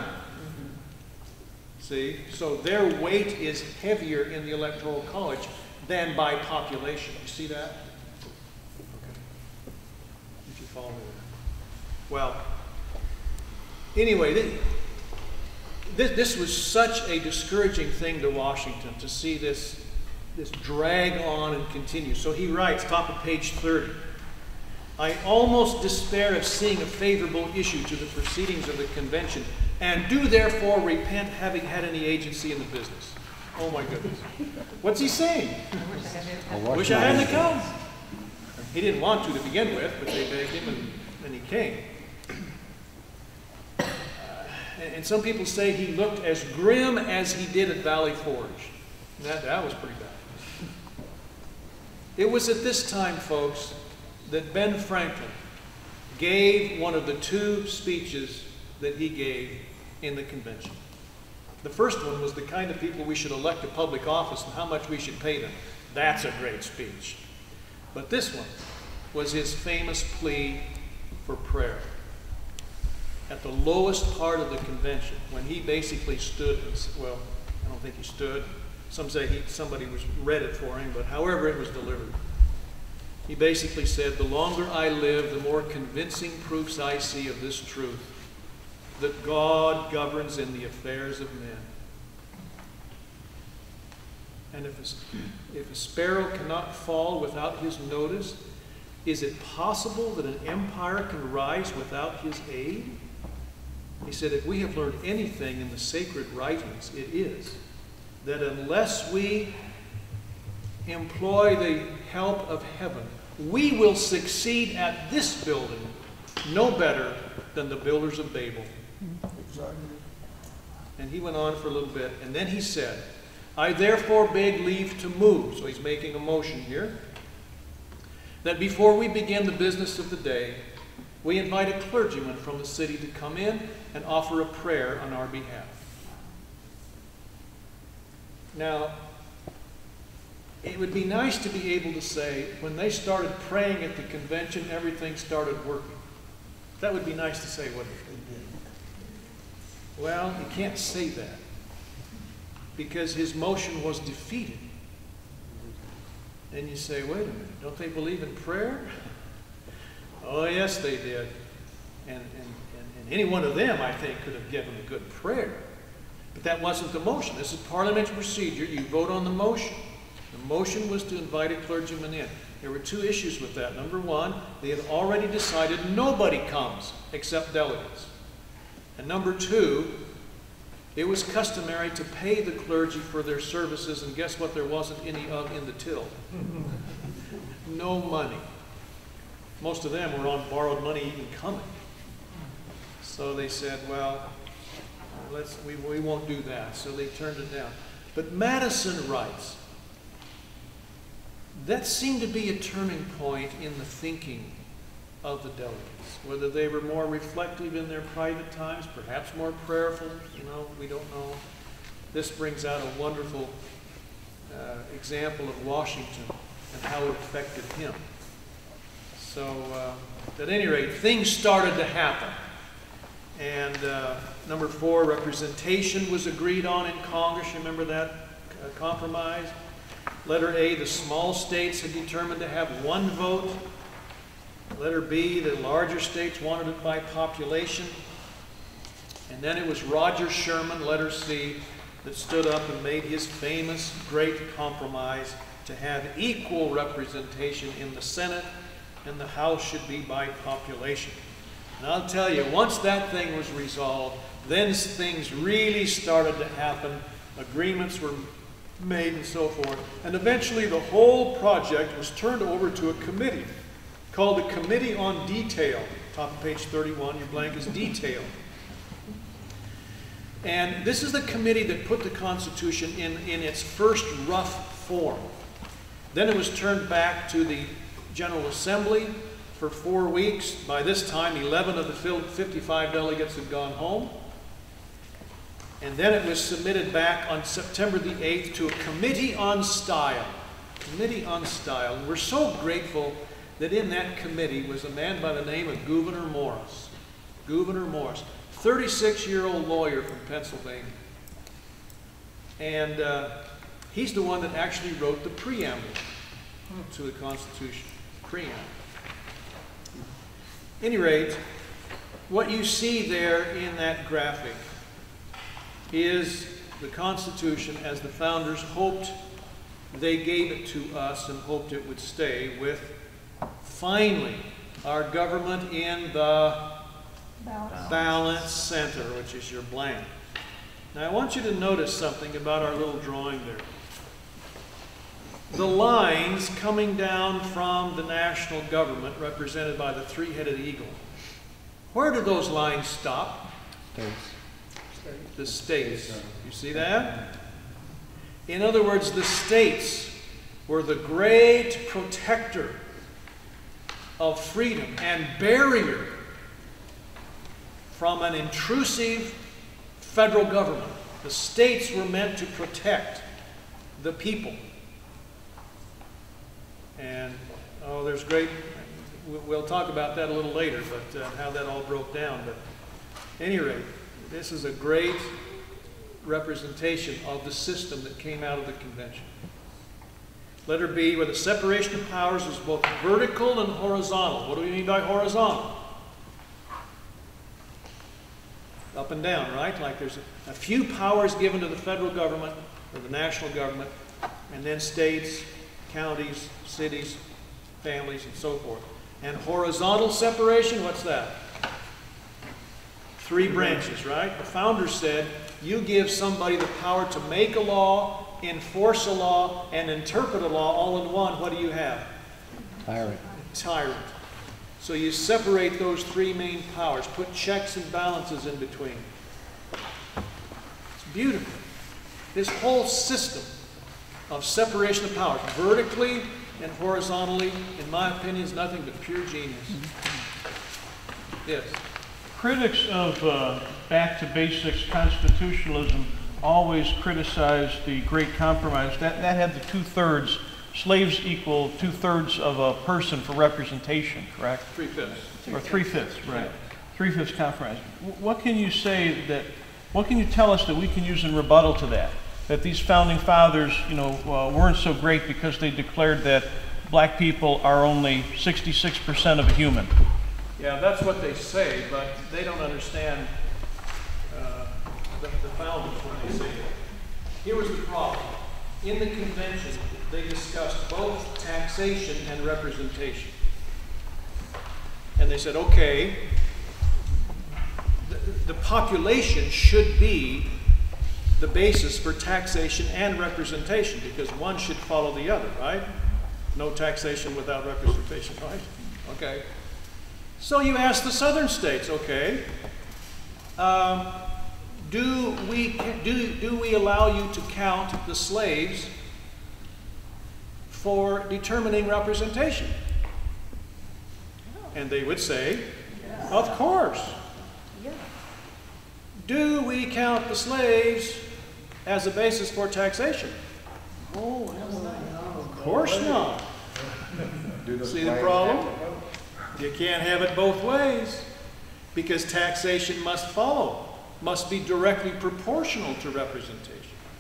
See, so their weight is heavier in the Electoral College than by population. You see that? Okay. Did you follow me there? Well, anyway, this, this, this was such a discouraging thing to Washington to see this, this drag on and continue. So he writes, top of page thirty, I almost despair of seeing a favorable issue to the proceedings of the convention, and do therefore repent having had any agency in the business. Oh my goodness. What's he saying? Wish I hadn't come. He didn't want to to begin with, but they begged him and, and he came. Uh, and, and some people say he looked as grim as he did at Valley Forge. That, that was pretty bad. It was at this time, folks, that Ben Franklin gave one of the two speeches that he gave in the convention. The first one was the kind of people we should elect to public office and how much we should pay them. That's a great speech. But this one was his famous plea for prayer. At the lowest part of the convention, when he basically stood, and, well, I don't think he stood. Some say he, somebody was read it for him, but however it was delivered. He basically said, the longer I live, the more convincing proofs I see of this truth, that God governs in the affairs of men. And if a, if a sparrow cannot fall without his notice, is it possible that an empire can rise without his aid? He said, if we have learned anything in the sacred writings, it is that unless we employ the help of heaven, we will succeed at this building no better than the builders of Babel. Exactly. And he went on for a little bit, and then he said, I therefore beg leave to move, so he's making a motion here, that before we begin the business of the day, we invite a clergyman from the city to come in and offer a prayer on our behalf. Now, it would be nice to be able to say, when they started praying at the convention, everything started working. That would be nice to say, wouldn't it? Well, you can't say that, because his motion was defeated. And you say, wait a minute, don't they believe in prayer? Oh, yes, they did. And, and, and, and any one of them, I think, could have given a good prayer. But that wasn't the motion. This is parliamentary procedure. You vote on the motion. The motion was to invite a clergyman in. There were two issues with that. Number one, they had already decided nobody comes except delegates. And number two, it was customary to pay the clergy for their services, and guess what there wasn't any of in the till? No money. Most of them were on borrowed money even coming. So they said, well, let's, we, we won't do that. So they turned it down. But Madison writes, that seemed to be a turning point in the thinking of the delegates. Whether they were more reflective in their private times, perhaps more prayerful, you know, we don't know. This brings out a wonderful uh, example of Washington and how it affected him. So, uh, at any rate, things started to happen. And uh, number four, representation was agreed on in Congress. You remember that uh, compromise? Letter A, the small states had determined to have one vote. Letter B, the larger states wanted it by population. And then it was Roger Sherman, letter C, that stood up and made his famous great compromise to have equal representation in the Senate, and the House should be by population. And I'll tell you, once that thing was resolved, then things really started to happen. Agreements were made and so forth. And eventually the whole project was turned over to a committee called the Committee on Detail. Top of page thirty-one, your blank is detail. And this is the committee that put the Constitution in, in its first rough form. Then it was turned back to the General Assembly for four weeks. By this time, eleven of the fifty-five delegates had gone home. And then it was submitted back on September the eighth to a Committee on Style. Committee on Style. And we're so grateful that in that committee was a man by the name of Gouverneur Morris. Gouverneur Morris, thirty-six-year-old lawyer from Pennsylvania. And uh, he's the one that actually wrote the preamble to the Constitution. Preamble. At any rate, what you see there in that graphic is the Constitution as the founders hoped they gave it to us and hoped it would stay, with finally our government in the balance, balance center, which is your blank. Now I want you to notice something about our little drawing there. The lines coming down from the national government, represented by the three-headed eagle, where do those lines stop? States. The states. You see that? In other words, the states were the great protector of freedom and barrier from an intrusive federal government. The states were meant to protect the people. And, oh, there's great, we'll talk about that a little later, but uh, how that all broke down. But at any rate, this is a great representation of the system that came out of the convention. Letter B, where the separation of powers is both vertical and horizontal. What do we mean by horizontal? Up and down, right? Like there's a, a few powers given to the federal government or the national government, and then states, counties, cities, families, and so forth. And horizontal separation, what's that? Three branches, right? The founders said, you give somebody the power to make a law, enforce a law, and interpret a law all in one. What do you have? Tyrant. Tyrant. So you separate those three main powers, put checks and balances in between. It's beautiful. This whole system of separation of powers, vertically and horizontally, in my opinion, is nothing but pure genius. Yes? Critics of uh, back to basics constitutionalism always criticized the Great Compromise. That, that had the two-thirds. Slaves equal two-thirds of a person for representation, correct? Three-fifths. Or three-fifths, right. Three-fifths compromise. What can you say that, what can you tell us that we can use in rebuttal to that? That these founding fathers, you know, uh, weren't so great because they declared that black people are only sixty-six percent of a human. Yeah, that's what they say, but they don't understand uh, the, the founders when they say it. Here was the problem. In the convention, they discussed both taxation and representation. And they said, okay, the, the population should be the basis for taxation and representation, because one should follow the other, right? No taxation without representation, right? Okay. So you ask the southern states, okay, um, do we do do we allow you to count the slaves for determining representation? And they would say, of course. Do we count the slaves as a basis for taxation? Oh, no. Of course not. See the problem? You can't have it both ways, because taxation must follow, must be directly proportional to representation.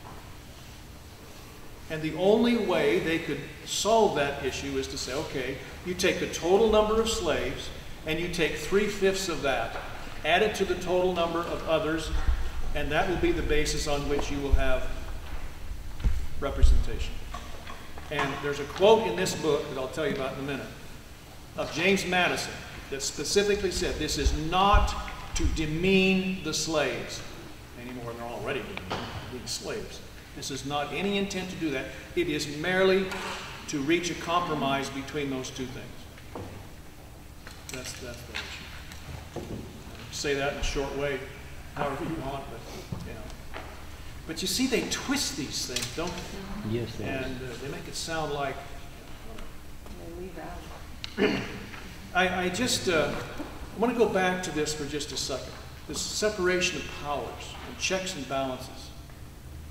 And the only way they could solve that issue is to say, okay, you take the total number of slaves and you take three-fifths of that, add it to the total number of others, and that will be the basis on which you will have representation. And there's a quote in this book that I'll tell you about in a minute of James Madison that specifically said this is not to demean the slaves any more than they're already being slaves. This is not any intent to do that. It is merely to reach a compromise between those two things. That's, that's the issue. Say that in a short way, however you want, but you know. But you see, they twist these things, don't they? Yes, they And uh, they make it sound like. They leave out. I, I just uh, I want to go back to this for just a second. This separation of powers and checks and balances.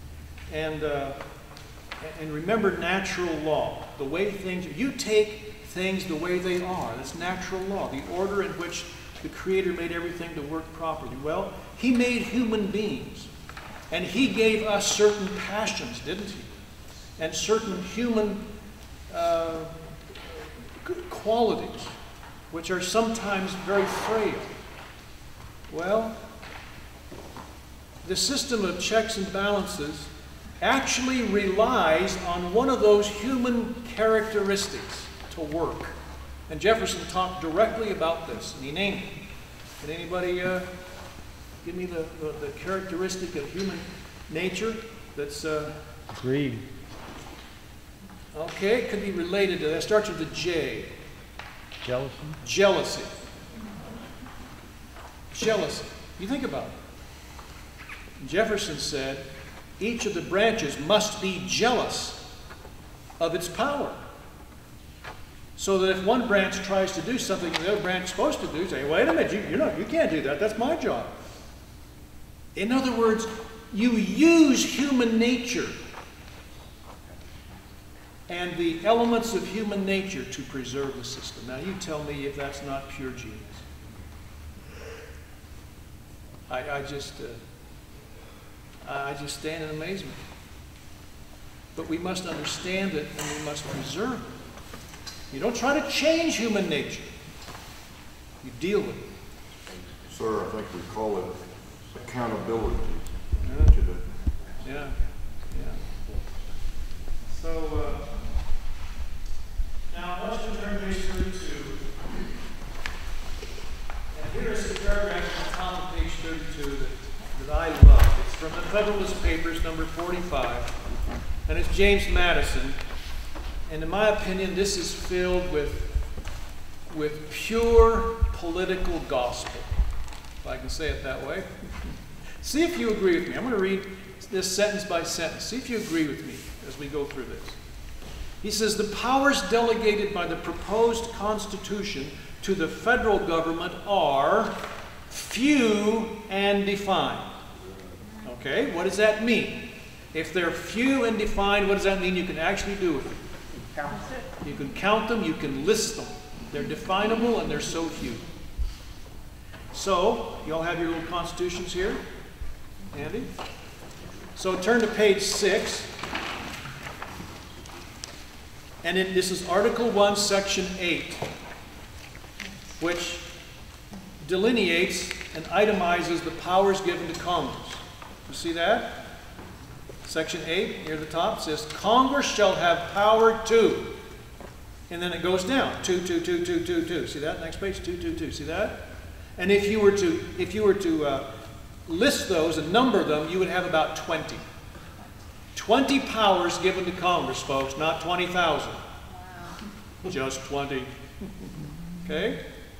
And uh, and remember natural law, the way things. You take things the way they are. That's natural law, the order in which the Creator made everything to work properly. Well, He made human beings, and He gave us certain passions, didn't He? And certain human uh, qualities, which are sometimes very frail. Well, the system of checks and balances actually relies on one of those human characteristics to work. And Jefferson talked directly about this, and he named it. Can anybody uh, give me the, the, the characteristic of human nature that's... Uh, Greed. Okay, it could be related to that. It starts with a J. Jealousy. Jealousy. Jealousy. You think about it. Jefferson said, each of the branches must be jealous of its power. So that if one branch tries to do something the other branch is supposed to do, say, wait a minute, you, you know, you can't do that. That's my job. In other words, you use human nature and the elements of human nature to preserve the system. Now you tell me if that's not pure genius. I, I just, uh, I just stand in amazement. But we must understand it and we must preserve it. You don't try to change human nature. You deal with it. Sir, I think we call it accountability. Yeah. Today. Yeah. Yeah. So, uh, now let's turn to page thirty-two. And here is a paragraph at the top of page thirty-two that, that I love. It's from the Federalist Papers, number forty-five. And it's James Madison. And in my opinion, this is filled with, with pure political gospel, if I can say it that way. See if you agree with me. I'm going to read this sentence by sentence. See if you agree with me as we go through this. He says, the powers delegated by the proposed Constitution to the federal government are few and defined. Okay, what does that mean? If they're few and defined, what does that mean you can actually do with them? You can count them, you can list them. They're definable and they're so few. So, you all have your little constitutions here? Andy? So turn to page six. And it, this is Article one, Section eight, which delineates and itemizes the powers given to Congress. You see that? Section eight, near the top, says, Congress shall have power to. And then it goes down. Two, two, two, two, two, two. See that? Next page, two, two, two. See that? And if you were to, if you were to uh, list those and number them, you would have about twenty. twenty powers given to Congress, folks, not twenty thousand. Wow. Just twenty. Okay?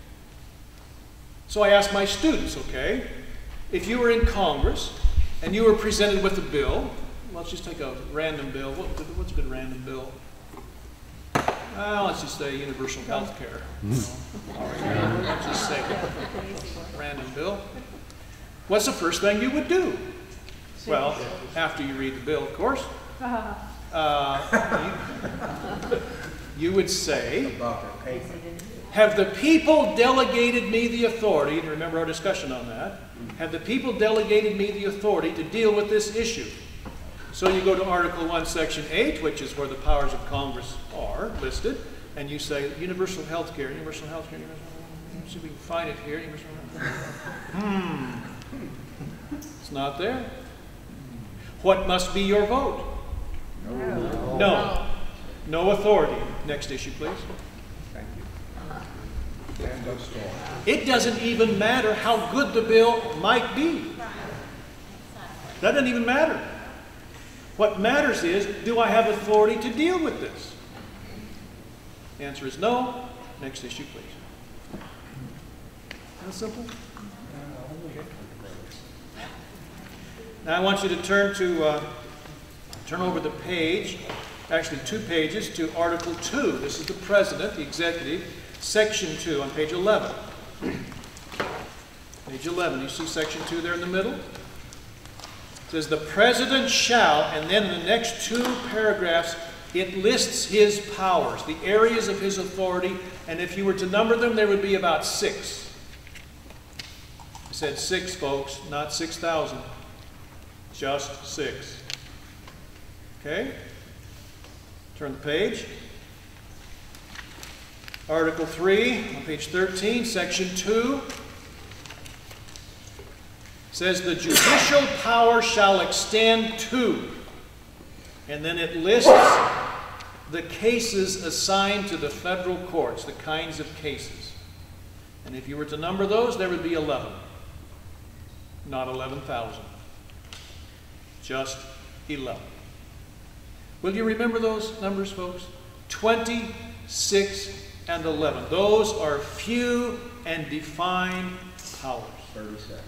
So I asked my students, okay, if you were in Congress and you were presented with a bill, let's just take a random bill. What, what's a good random bill? Uh, let's just say universal health care. Mm. All right, let's just say random bill. What's the first thing you would do? Well, after you read the bill, of course, uh, you, you would say, have the people delegated me the authority, and remember our discussion on that, have the people delegated me the authority to deal with this issue? So you go to Article one, Section eight, which is where the powers of Congress are listed, and you say universal health care, universal health care, universal, see if we can find it here, universal Hmm. It's not there. What must be your vote? No. No. No authority. Next issue, please. Thank you. It doesn't even matter how good the bill might be. That doesn't even matter. What matters is, do I have authority to deal with this? The answer is no. Next issue, please. How simple? Okay. Now I want you to turn to uh, turn over the page, actually two pages, to Article two. This is the President, the Executive, Section two on page eleven. Page eleven, you see Section two there in the middle? It says, the President shall, and then in the next two paragraphs, it lists his powers, the areas of his authority, and if you were to number them, there would be about six. I said six, folks, not six thousand. Just six. Okay? Turn the page. Article three, on page thirteen, section two, says the judicial power shall extend to, and then it lists the cases assigned to the federal courts, the kinds of cases. And if you were to number those, there would be eleven, not eleven thousand. Just eleven. Will you remember those numbers, folks? twenty-six and eleven. Those are few and defined powers. thirty-seven.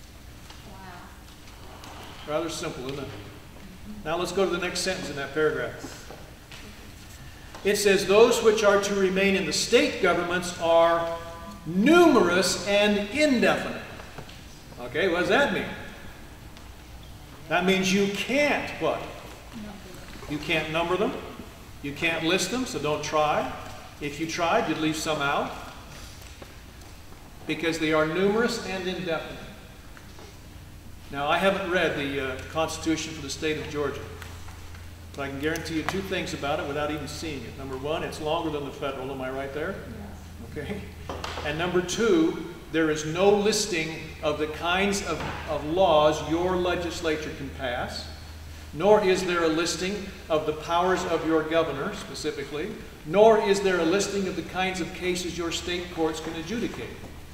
Wow. Rather simple, isn't it? Now let's go to the next sentence in that paragraph. It says, those which are to remain in the state governments are numerous and indefinite. Okay, what does that mean? That means you can't, what? You can't number them. You can't list them, so don't try. If you tried, you'd leave some out. Because they are numerous and indefinite. Now, I haven't read the uh, Constitution for the state of Georgia. But I can guarantee you two things about it without even seeing it. Number one, it's longer than the federal. Am I right there? Yes. Okay. And number two, there is no listing of the kinds of, of laws your legislature can pass, nor is there a listing of the powers of your governor specifically, nor is there a listing of the kinds of cases your state courts can adjudicate.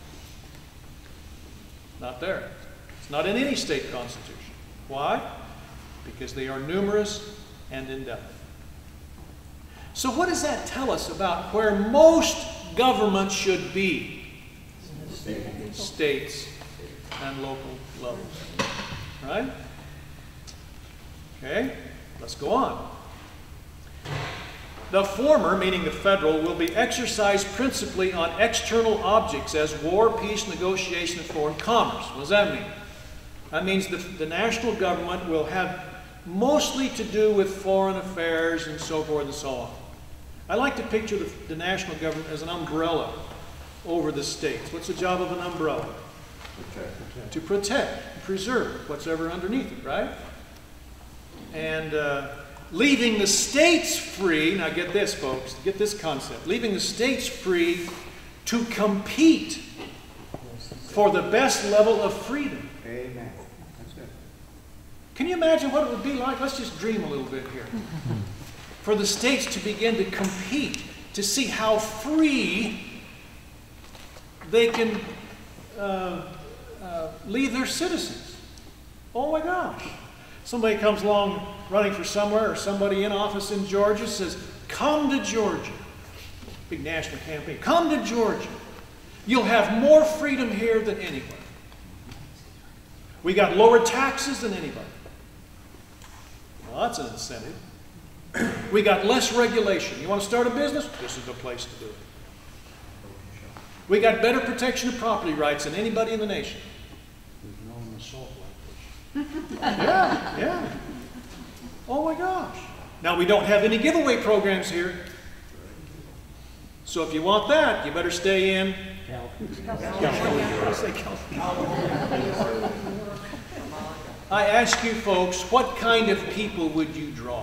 Not there. It's not in any state constitution. Why? Because they are numerous and indefinite. So what does that tell us about where most government should be? States and local levels. Right? Okay, let's go on. The former, meaning the federal, will be exercised principally on external objects as war, peace, negotiation, and foreign commerce. What does that mean? That means the, the national government will have mostly to do with foreign affairs and so forth and so on. I like to picture the, the national government as an umbrella over the states. What's the job of an umbrella? Protect. To protect, and preserve what's ever underneath it, right? And uh, leaving the states free, now get this, folks, get this concept, leaving the states free to compete for the best level of freedom. Amen. That's it. Can you imagine what it would be like? Let's just dream a little bit here. For the states to begin to compete, to see how free they can uh, uh, leave their citizens. Oh my gosh. Somebody comes along running for somewhere, or somebody in office in Georgia says, come to Georgia. Big national campaign. Come to Georgia. You'll have more freedom here than anywhere. We got lower taxes than anybody. Well, that's an incentive. We got less regulation. You want to start a business? This is the place to do it. We got better protection of property rights than anybody in the nation. There's no assault like this. Yeah, yeah. Oh my gosh. Now we don't have any giveaway programs here. So if you want that, you better stay in I ask you folks, what kind of people would you draw?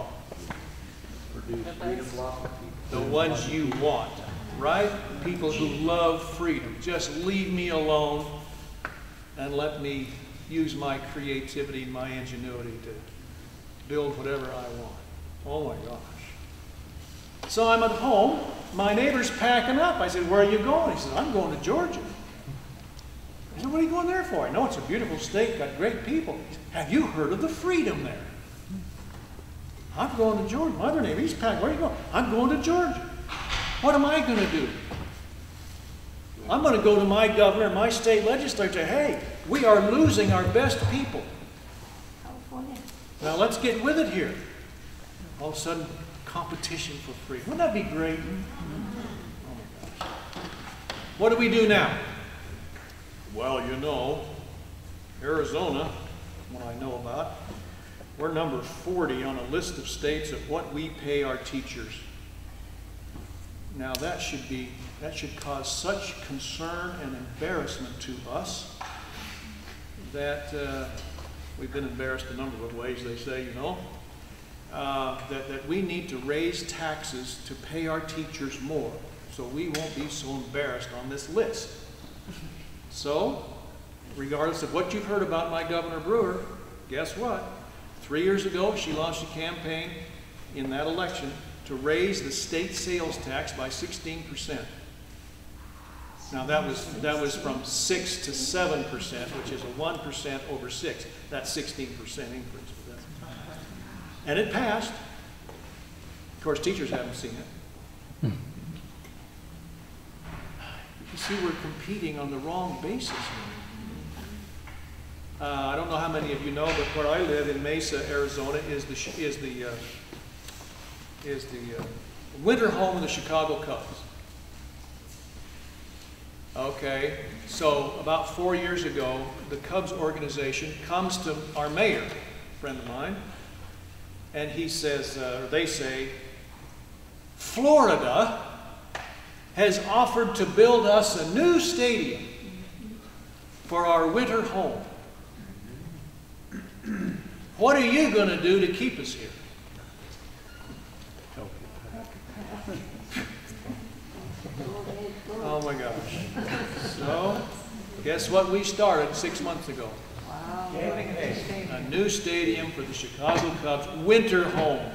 The ones you want, right? People who love freedom. Just leave me alone and let me use my creativity and my ingenuity to build whatever I want. Oh my gosh. So I'm at home. My neighbor's packing up. I said, where are you going? He said, I'm going to Georgia. I said, what are you going there for? I know it's a beautiful state, got great people. He said, have you heard of the freedom there? I'm going to Georgia. My other neighbor, he's packing. Where are you going? I'm going to Georgia. What am I going to do? I'm going to go to my governor, my state legislature. Hey, we are losing our best people. California. Now let's get with it here. All of a sudden, competition for freedom. Wouldn't that be great? Oh my gosh. What do we do now? Well, you know, Arizona, what I know about, we're number forty on a list of states of what we pay our teachers. Now that should be, that should cause such concern and embarrassment to us that uh, we've been embarrassed a number of ways, they say, you know, uh, that, that we need to raise taxes to pay our teachers more so we won't be so embarrassed on this list. So, regardless of what you've heard about my Governor Brewer, guess what? Three years ago, she launched a campaign in that election to raise the state sales tax by sixteen percent. Now that was, that was from six to seven percent, which is a one percent over six. That's sixteen percent increase. And it passed. Of course, teachers haven't seen it. You see, we're competing on the wrong basis here. Uh, I don't know how many of you know, but where I live in Mesa, Arizona, is the is the uh, is the uh, winter home of the Chicago Cubs. Okay, so about four years ago, the Cubs organization comes to our mayor, a friend of mine, and he says, uh, or they say, Florida has offered to build us a new stadium for our winter home. What are you going to do to keep us here? Oh my gosh. So, guess what we started six months ago? Wow. A new stadium for the Chicago Cubs, winter home.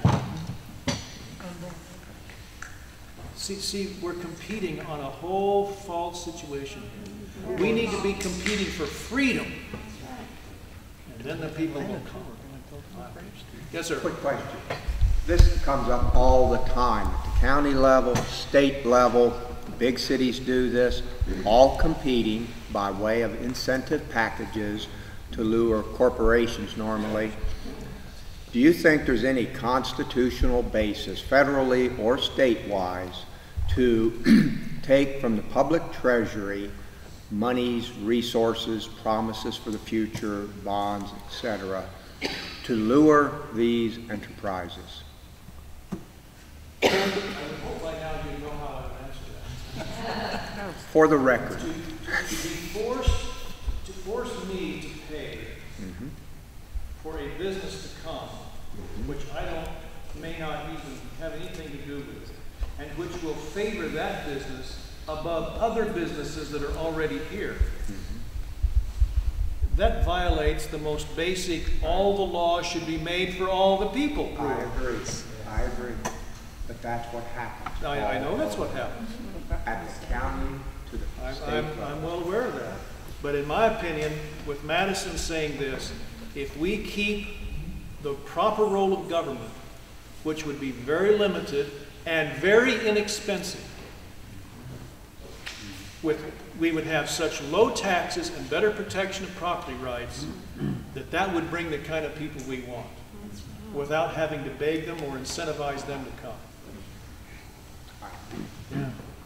See, see, we're competing on a whole false situation here. We need to be competing for freedom. And then the people will come. Yes, sir. Quick question. This comes up all the time at the county level, state level. Big cities do this, all competing by way of incentive packages to lure corporations normally. Do you think there's any constitutional basis, federally or state-wise, to take from the public treasury monies, resources, promises for the future, bonds, et cetera, to lure these enterprises? I would hope by now you know how I would answer that. For the record. To, to be forced, to force me to pay Mm-hmm. for a business to come, which I don't, may not even have anything to do with, and which will favor that business above other businesses that are already here. Mm-hmm. That violates the most basic, all the laws should be made for all the people. I agree. I agree. But that's what happens. I, I know that's what happens. At the county to the I'm, state I'm, level. I'm well aware of that. But in my opinion, with Madison saying this, if we keep the proper role of government, which would be very limited and very inexpensive, with, we would have such low taxes and better protection of property rights that that would bring the kind of people we want without having to beg them or incentivize them to come. Yeah.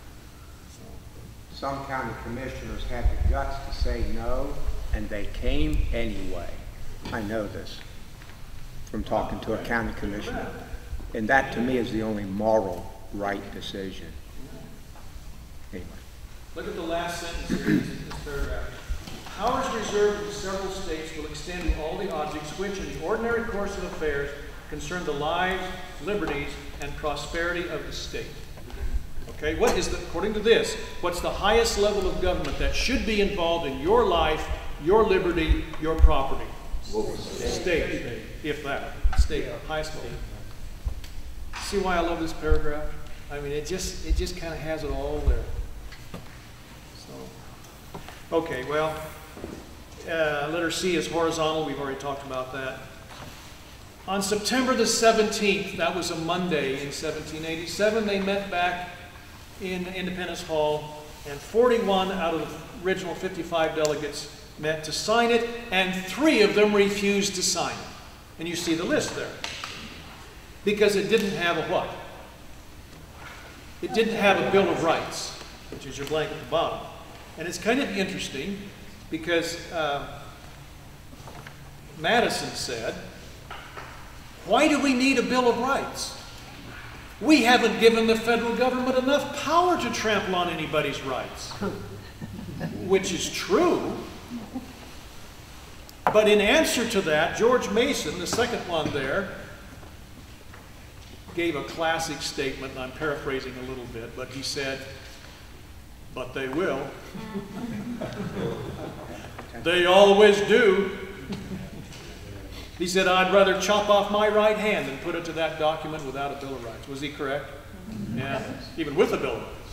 Some county commissioners had the guts to say no, and they came anyway. I know this from talking to a county commissioner. And that, to me, is the only moral right decision. Anyway. Look at the last sentence here in this paragraph. Powers reserved in several states will extend to all the objects which, in the ordinary course of affairs, concern the lives, liberties, and prosperity of the state. Okay, what is the, according to this, what's the highest level of government that should be involved in your life, your liberty, your property? State. State, if that. State, highest level. See why I love this paragraph? I mean, it just, it just kind of has it all there. So, okay, well, uh, letter C is horizontal. We've already talked about that. On September the seventeenth, that was a Monday in seventeen eighty-seven, they met back in Independence Hall, and forty-one out of the original fifty-five delegates met to sign it, and three of them refused to sign it. And you see the list there. Because it didn't have a what? It didn't have a Bill of Rights, which is your blank at the bottom. And it's kind of interesting because uh, Madison said, Why do we need a Bill of Rights? We haven't given the federal government enough power to trample on anybody's rights, which is true. But in answer to that, George Mason, the second one there, gave a classic statement, and I'm paraphrasing a little bit, but he said, but they will. They always do. He said, I'd rather chop off my right hand than put it to that document without a Bill of Rights. Was he correct? Yeah, even with a Bill of Rights.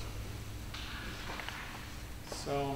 So,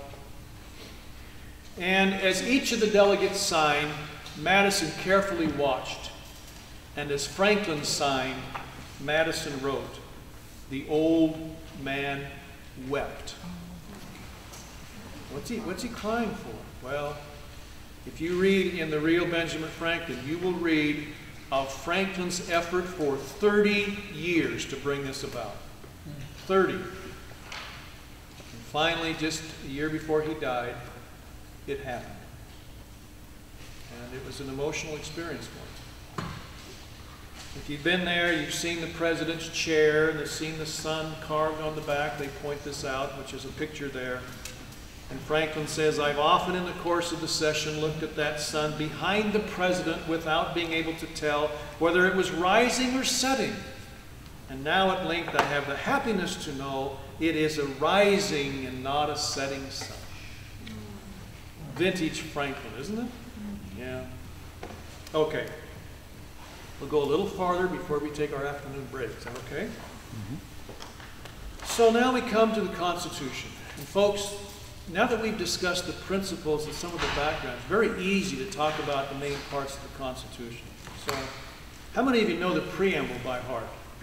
and as each of the delegates signed, Madison carefully watched. And as Franklin signed, Madison wrote, the old man wept. What's he, what's he crying for? Well, if you read in the real Benjamin Franklin, you will read of Franklin's effort for thirty years to bring this about. thirty. And finally, just a year before he died, it happened. And it was an emotional experience for him. If you've been there, you've seen the president's chair, and you've seen the sun carved on the back. They point this out, which is a picture there. And Franklin says, I've often in the course of the session looked at that sun behind the president without being able to tell whether it was rising or setting. And now at length I have the happiness to know it is a rising and not a setting sun. Vintage Franklin, isn't it? Yeah. Okay. We'll go a little farther before we take our afternoon break. Is that okay? Mm-hmm. So now we come to the Constitution. And folks, now that we've discussed the principles and some of the background, it's very easy to talk about the main parts of the Constitution. So, how many of you know the preamble by heart?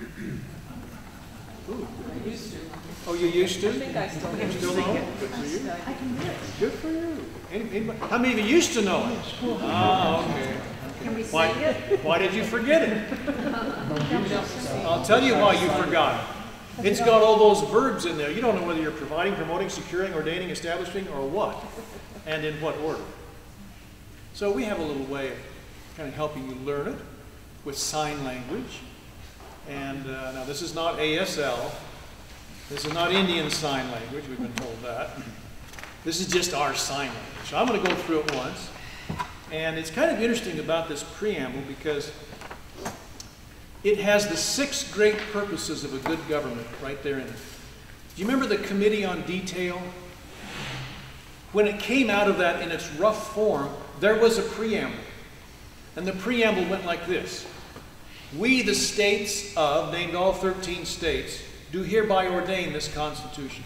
Ooh. I used to. Oh, you used to? I think I still You still know? Good for you. I can do it. Good for you. Any, anybody? How many of you used to know it? Ah, okay. Can we Why, sing it? why did you forget it? I'll tell you why you forgot it. It's got all those verbs in there. You don't know whether you're providing, promoting, securing, ordaining, establishing, or what, and in what order. So we have a little way of kind of helping you learn it with sign language. And uh, now this is not A S L. This is not Indian Sign Language. We've been told that. This is just our sign language. So I'm going to go through it once. And it's kind of interesting about this preamble because it has the six great purposes of a good government right there in it. Do you remember the Committee on Detail? When it came out of that in its rough form, there was a preamble. And the preamble went like this. We, the states of, named all thirteen states, do hereby ordain this Constitution.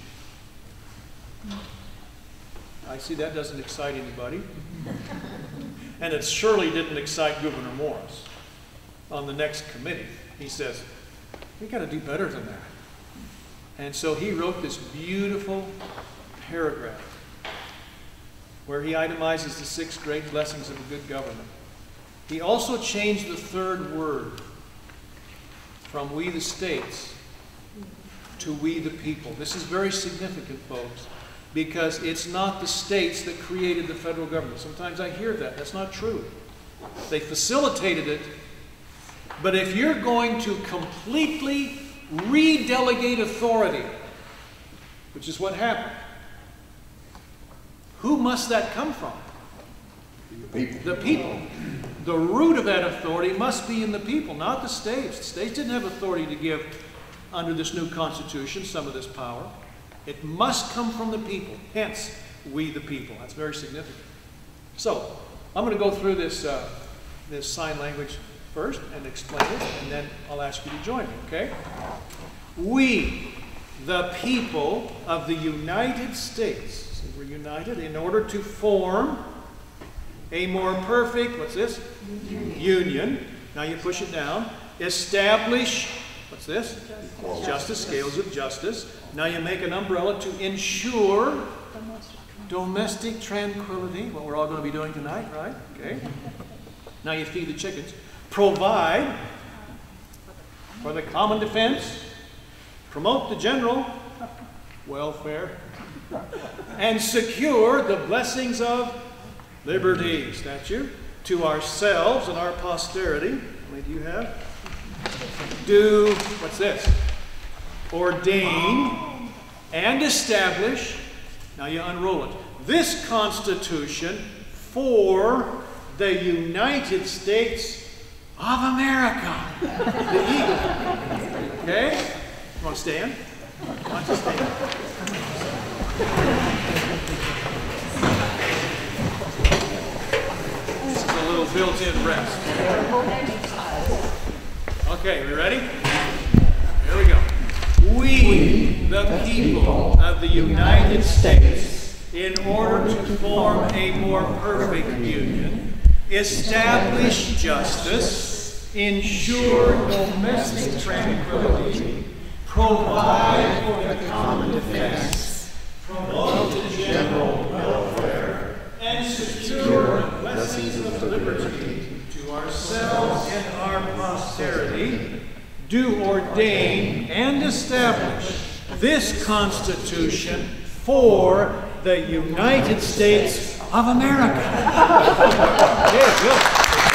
I see that doesn't excite anybody. And it surely didn't excite Gouverneur Morris. On the next committee, he says, we got to do better than that. And so he wrote this beautiful paragraph where he itemizes the six great blessings of a good government. He also changed the third word from we the states to we the people. This is very significant, folks, because it's not the states that created the federal government. Sometimes I hear that. That's not true. They facilitated it. But if you're going to completely redelegate authority, which is what happened, who must that come from? The people. The people. The root of that authority must be in the people, not the states. The states didn't have authority to give, under this new Constitution, some of this power. It must come from the people. Hence, we the people. That's very significant. So, I'm going to go through this, uh, this sign language first and explain it, and then I'll ask you to join me, okay? We, the people of the United States, so we're united in order to form a more perfect, what's this? Union. Union. Now you push it down. Establish, what's this? Justice. Justice, scales of justice. Now you make an umbrella to ensure domestic tranquility, what we're all going to be doing tonight, right? Okay. Now you feed the chickens. Provide for the common defense, promote the general welfare, and secure the blessings of liberty, statute, to ourselves and our posterity. How many do you have? Do, what's this? Ordain and establish, now you unroll it, this Constitution for the United States of America. The eagle. Okay? You want to stand? You want to stand? This is a little built-in rest. Okay, we ready? Here we go. We, the people of the United States, in order to form a more perfect union, establish justice, ensure domestic tranquility, provide for the common defense, promote the general welfare, and secure the blessings of liberty to ourselves and our posterity, do ordain and establish this Constitution for the United States of America. Yeah, good.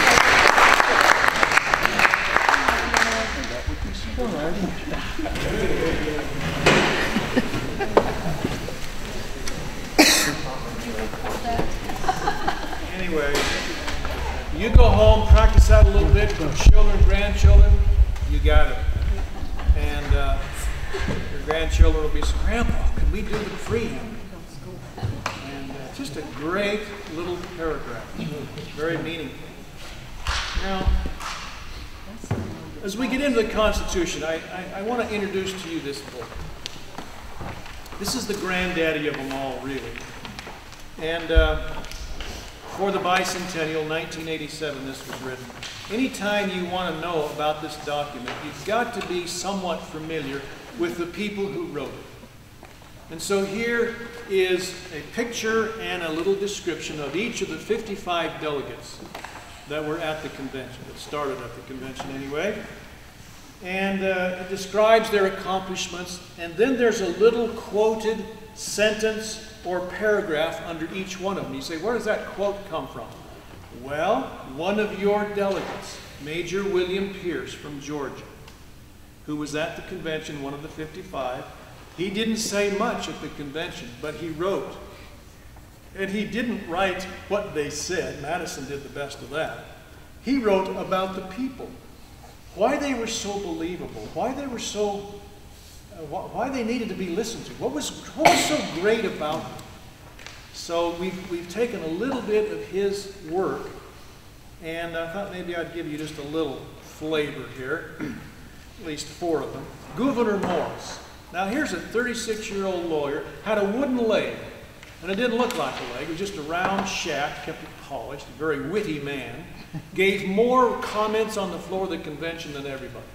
Anyway, you go home, practice out a little bit, children, grandchildren, you got it. And uh, your grandchildren will be saying, Grandpa, can we do the freedom? And uh, just a great little paragraph. Very meaningful. Now, as we get into the Constitution, I, I, I want to introduce to you this book. This is the granddaddy of them all, really. And uh, for the bicentennial, nineteen eighty-seven, this was written. Anytime you want to know about this document, you've got to be somewhat familiar with the people who wrote it. And so here is a picture and a little description of each of the fifty-five delegates that were at the convention, that started at the convention anyway. And uh, it describes their accomplishments, and then there's a little quoted sentence or paragraph under each one of them. You say, where does that quote come from? Well, one of your delegates, Major William Pierce from Georgia, who was at the convention, one of the fifty-five, he didn't say much at the convention, but he wrote. And he didn't write what they said. Madison did the best of that. He wrote about the people, why they were so believable, why they were so, uh, wh why they needed to be listened to, what was, what was so great about them. So we've, we've taken a little bit of his work, and I thought maybe I'd give you just a little flavor here, at least four of them. Gouverneur Morris. Now here's a thirty-six-year-old lawyer, had a wooden leg, and it didn't look like a leg, it was just a round shaft, kept it polished, a very witty man, gave more comments on the floor of the convention than everybody.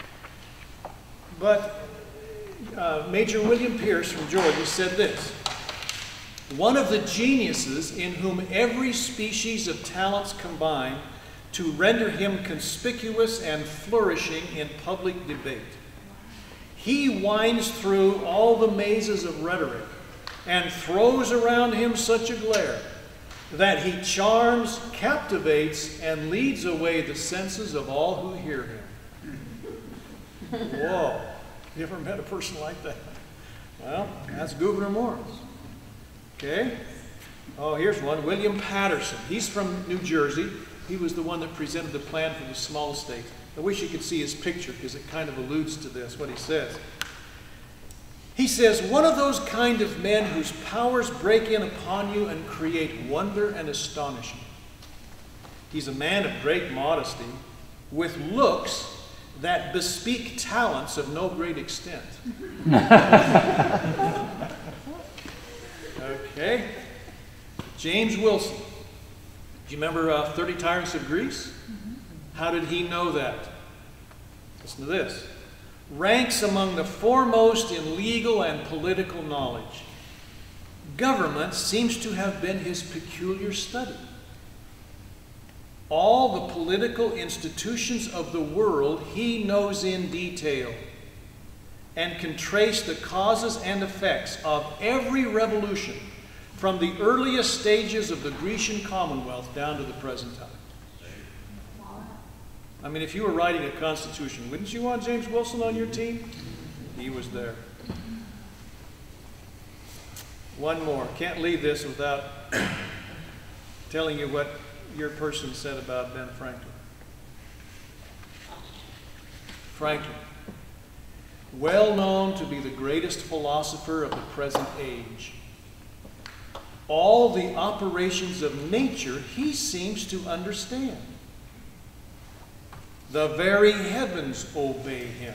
But uh, Major William Pierce from Georgia said this: one of the geniuses in whom every species of talents combine to render him conspicuous and flourishing in public debate. He winds through all the mazes of rhetoric and throws around him such a glare that he charms, captivates, and leads away the senses of all who hear him. Whoa, you ever met a person like that? Well, that's Gouverneur Morris. Okay. Oh, here's one, William Patterson. He's from New Jersey. He was the one that presented the plan for the small state. I wish you could see his picture because it kind of alludes to this, what he says. He says, one of those kind of men whose powers break in upon you and create wonder and astonishment. He's a man of great modesty, with looks that bespeak talents of no great extent. Okay. James Wilson. Do you remember uh, thirty Tyrants of Greece? Mm-hmm. How did he know that? Listen to this. Ranks among the foremost in legal and political knowledge. Government seems to have been his peculiar study. All the political institutions of the world he knows in detail and can trace the causes and effects of every revolution from the earliest stages of the Grecian Commonwealth down to the present time. I mean, if you were writing a Constitution, wouldn't you want James Wilson on your team? He was there. One more. Can't leave this without telling you what your person said about Ben Franklin. Franklin, well known to be the greatest philosopher of the present age. All the operations of nature he seems to understand. The very heavens obey him.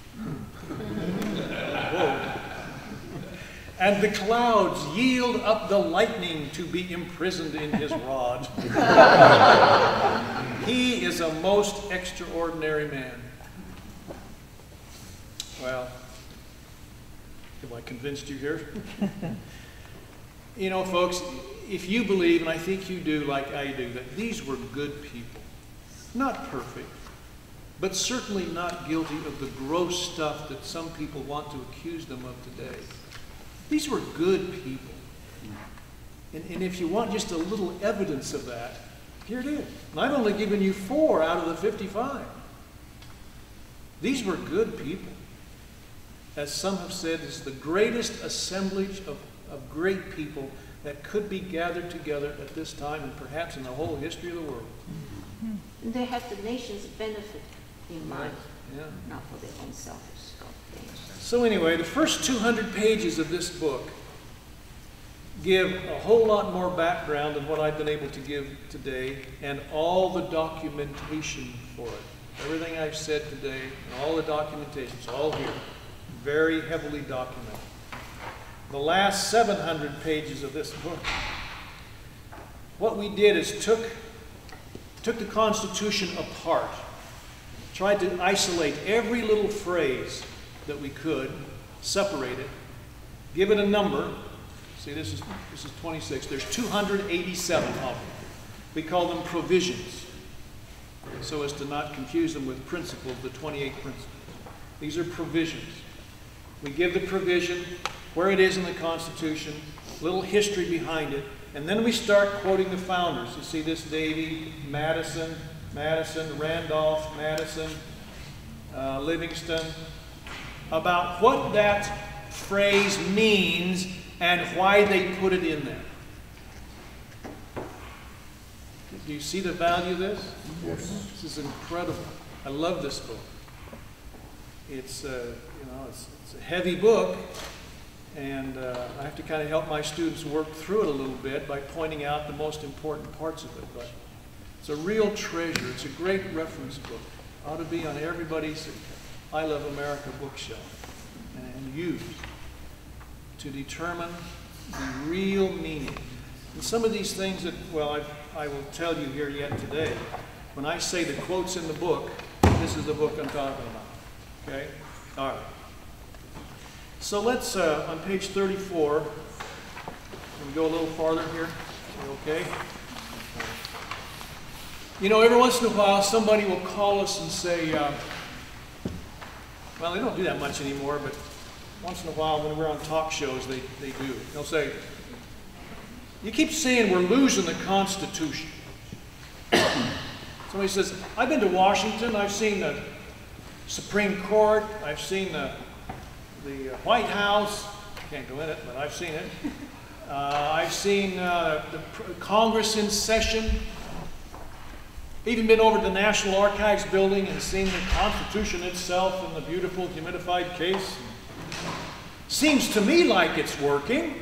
Whoa. And the clouds yield up the lightning to be imprisoned in his rod. He is a most extraordinary man. Well, have I convinced you here? You know, folks, if you believe, and I think you do like I do, that these were good people, not perfect, but certainly not guilty of the gross stuff that some people want to accuse them of today. These were good people. And, and if you want just a little evidence of that, here it is. And I've only given you four out of the fifty-five. These were good people. As some have said, it's the greatest assemblage of, of great people that could be gathered together at this time and perhaps in the whole history of the world. And they have the nation's benefit in mind, Yeah. not for their own selfish gains. So anyway, the first two hundred pages of this book give a whole lot more background than what I've been able to give today, and all the documentation for it. Everything I've said today, and all the documentation, it's all here. Very heavily documented. The last seven hundred pages of this book, what we did is took, took the Constitution apart, tried to isolate every little phrase that we could, separate it, give it a number. See, this is, this is twenty-six. There's two hundred eighty-seven of them. We call them provisions, so as to not confuse them with principles, the twenty-eight principles. These are provisions. We give the provision, where it is in the Constitution, a little history behind it, and then we start quoting the founders. You see this, Davy, Madison, Madison, Randolph, Madison, uh, Livingston, about what that phrase means and why they put it in there. Do you see the value of this? Yes. This is incredible. I love this book. It's, uh, you know, it's, it's a heavy book, and uh, I have to kind of help my students work through it a little bit by pointing out the most important parts of it. But it's a real treasure. It's a great reference book. It ought to be on everybody's I Love America bookshelf and used to determine the real meaning. And some of these things that, well, I've, I will tell you here yet today, when I say the quotes in the book, this is the book I'm talking about. Okay? All right. So let's, uh, on page thirty-four, can we go a little farther here? Okay? You know, every once in a while, somebody will call us and say, uh, well, they don't do that much anymore, but once in a while when we're on talk shows, they, they do. They'll say, you keep saying we're losing the Constitution. Somebody says, I've been to Washington, I've seen the Supreme Court, I've seen the, the White House, can't go in it, but I've seen it. Uh, I've seen uh, the Congress in session. Even been over to the National Archives building and seen the Constitution itself in the beautiful humidified case. Seems to me like it's working.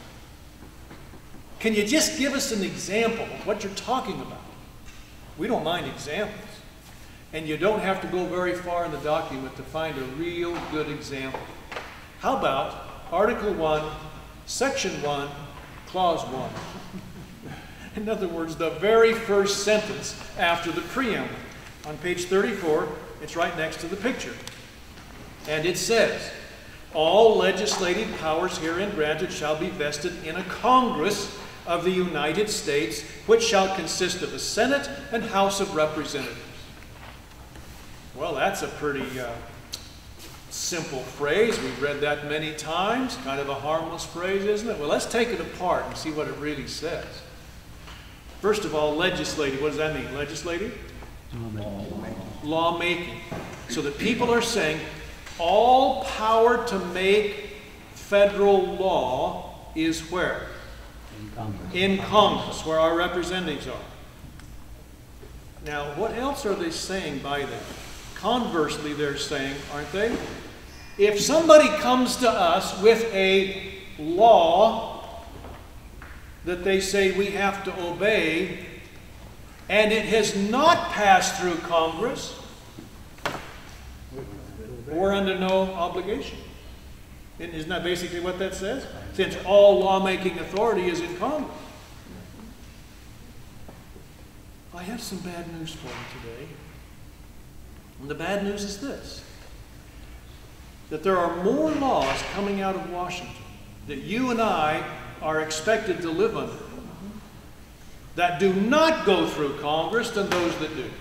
Can you just give us an example of what you're talking about? We don't mind examples. And you don't have to go very far in the document to find a real good example. How about Article one, Section one, Clause one? In other words, the very first sentence after the preamble. On page thirty-four, it's right next to the picture. And it says, all legislative powers herein granted shall be vested in a Congress of the United States, which shall consist of a Senate and House of Representatives. Well, that's a pretty uh, simple phrase. We've read that many times. Kind of a harmless phrase, isn't it? Well, let's take it apart and see what it really says. First of all, legislative. What does that mean? Legislative? lawmaking. So the people are saying all power to make federal law is where? In Congress. In Congress, where our representatives are. Now, what else are they saying by that? Conversely, they're saying, aren't they? If somebody comes to us with a law that they say we have to obey, and it has not passed through Congress, we're under no obligation. Isn't that basically what that says? Since all lawmaking authority is in Congress. I have some bad news for you today. And the bad news is this: that there are more laws coming out of Washington that you and I are expected to live under that do not go through Congress than those that do.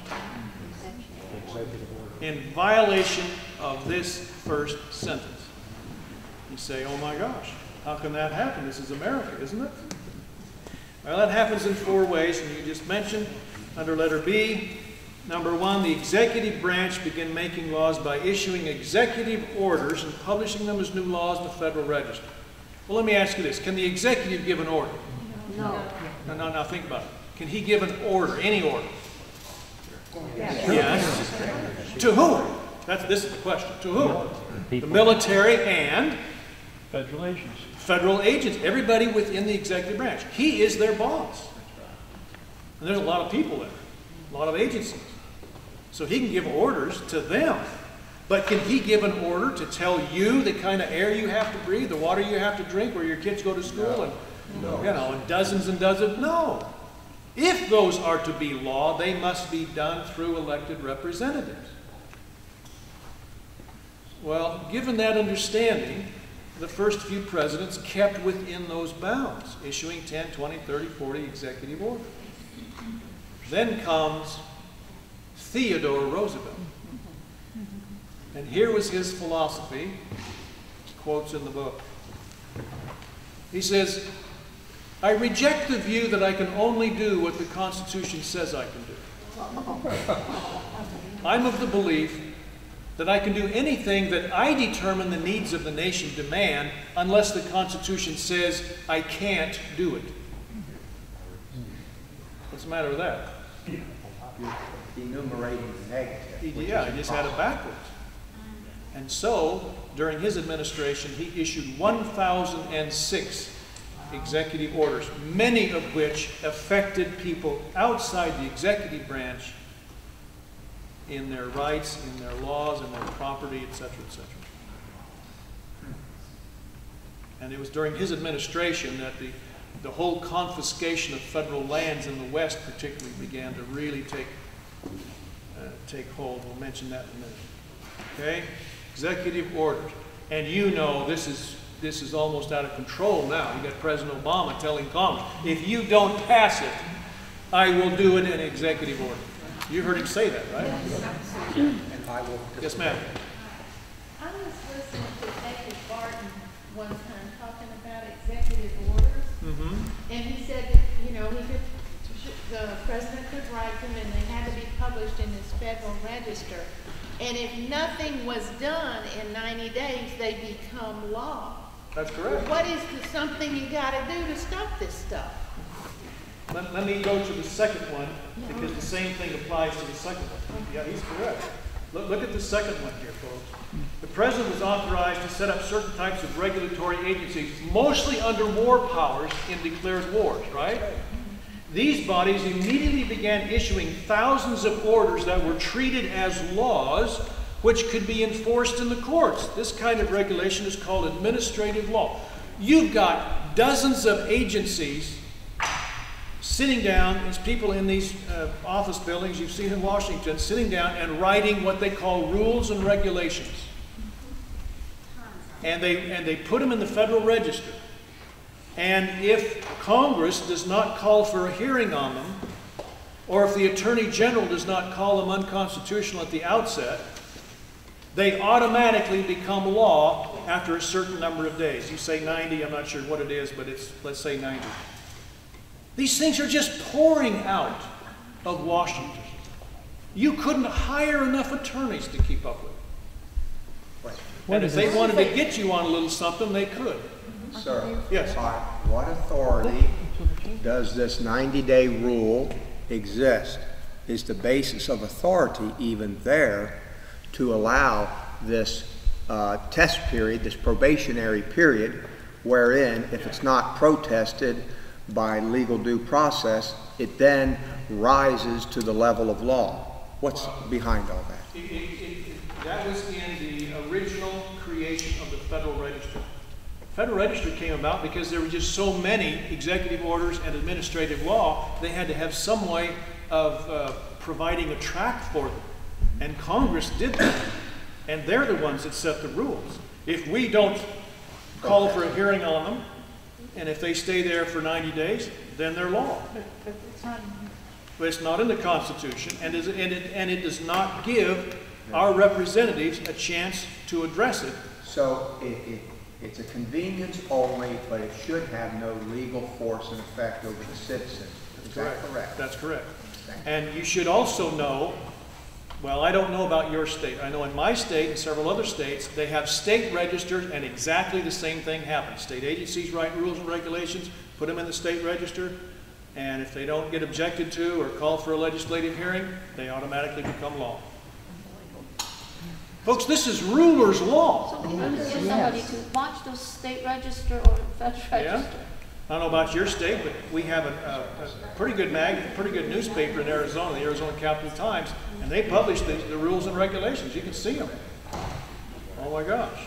In violation of this first sentence. You say, oh my gosh, how can that happen? This is America, isn't it? Well, that happens in four ways, and you just mentioned under letter B. Number one, the executive branch began making laws by issuing executive orders and publishing them as new laws in the Federal Register. Well, let me ask you this. Can the executive give an order? No. No, no, now think about it. Can he give an order, any order? Yes. Yes. To whom? That's, this is the question. To whom? The military and Federal agents. Federal agents. Everybody within the executive branch. He is their boss. And there's a lot of people there. A lot of agencies. So he can give orders to them. But can he give an order to tell you the kind of air you have to breathe, the water you have to drink, where your kids go to school, and No. you know, and dozens and dozens? No. If those are to be law, they must be done through elected representatives. Well, given that understanding, the first few presidents kept within those bounds, issuing ten, twenty, thirty, forty executive orders. Then comes Theodore Roosevelt. And here was his philosophy, quotes in the book. He says, I reject the view that I can only do what the Constitution says I can do. I'm of the belief that I can do anything that I determine the needs of the nation demand, unless the Constitution says I can't do it. What's the matter with that? Enumerating the negative. He, yeah, he just had it backwards. And so, during his administration, he issued one thousand six executive orders, many of which affected people outside the executive branch in their rights, in their laws, in their property, et cetera, et cetera. And it was during his administration that the, the whole confiscation of federal lands in the West particularly began to really take, uh, take hold. We'll mention that in a minute. Okay? Executive orders. And you know this is, this is almost out of control now. You got President Obama telling Congress, if you don't pass it, I will do it in an executive order. You heard him say that, right? And I will. Yes, ma'am. I was listening to David Barton one time talking about executive orders, Mm-hmm. and he said that, you know, he could, the president could write them, and they had to be published in his Federal Register. And if nothing was done in ninety days, they become law. That's correct. What is the something you got to do to stop this stuff? Let, let me go to the second one, because the same thing applies to the second one. Yeah, he's correct. Look, look at the second one here, folks. The president was authorized to set up certain types of regulatory agencies, mostly under war powers in declared wars, right? These bodies immediately began issuing thousands of orders that were treated as laws, which could be enforced in the courts. This kind of regulation is called administrative law. You've got dozens of agencies sitting down, as people in these uh, office buildings you've seen in Washington, sitting down and writing what they call rules and regulations. And they, and they put them in the Federal Register. And if Congress does not call for a hearing on them, or if the Attorney General does not call them unconstitutional at the outset, they automatically become law after a certain number of days. You say ninety, I'm not sure what it is, but it's, let's say ninety. These things are just pouring out of Washington. You couldn't hire enough attorneys to keep up with it. Right. And if they wanted to get you on a little something, they could. Sir, Yes. by what authority does this ninety-day rule exist? Is the basis of authority even there to allow this uh, test period, this probationary period, wherein if it's not protested by legal due process, it then rises to the level of law? What's behind all that? It, it, it, that was in the original creation of the Federal Register. Federal Register came about because there were just so many executive orders and administrative law, they had to have some way of uh, providing a track for them. And Congress did that. And they're the ones that set the rules. If we don't call for a hearing on them, and if they stay there for ninety days, then they're law. But it's not, But it's not in the Constitution, and, is, and, it, and it does not give our representatives a chance to address it. So it, it, it's a convenience only, but it should have no legal force and effect over the citizens. Is that correct? That's correct. And you should also know, well, I don't know about your state. I know in my state and several other states, they have state registers, and exactly the same thing happens. State agencies write rules and regulations, put them in the state register, and if they don't get objected to or call for a legislative hearing, they automatically become law. Folks, this is ruler's law. So we need to get somebody to watch those state register or federal Yeah. register. I don't know about your state, but we have a, a, a pretty good mag, pretty good newspaper in Arizona, the Arizona Capital Times, and they publish the, the rules and regulations. You can see them. Oh my gosh.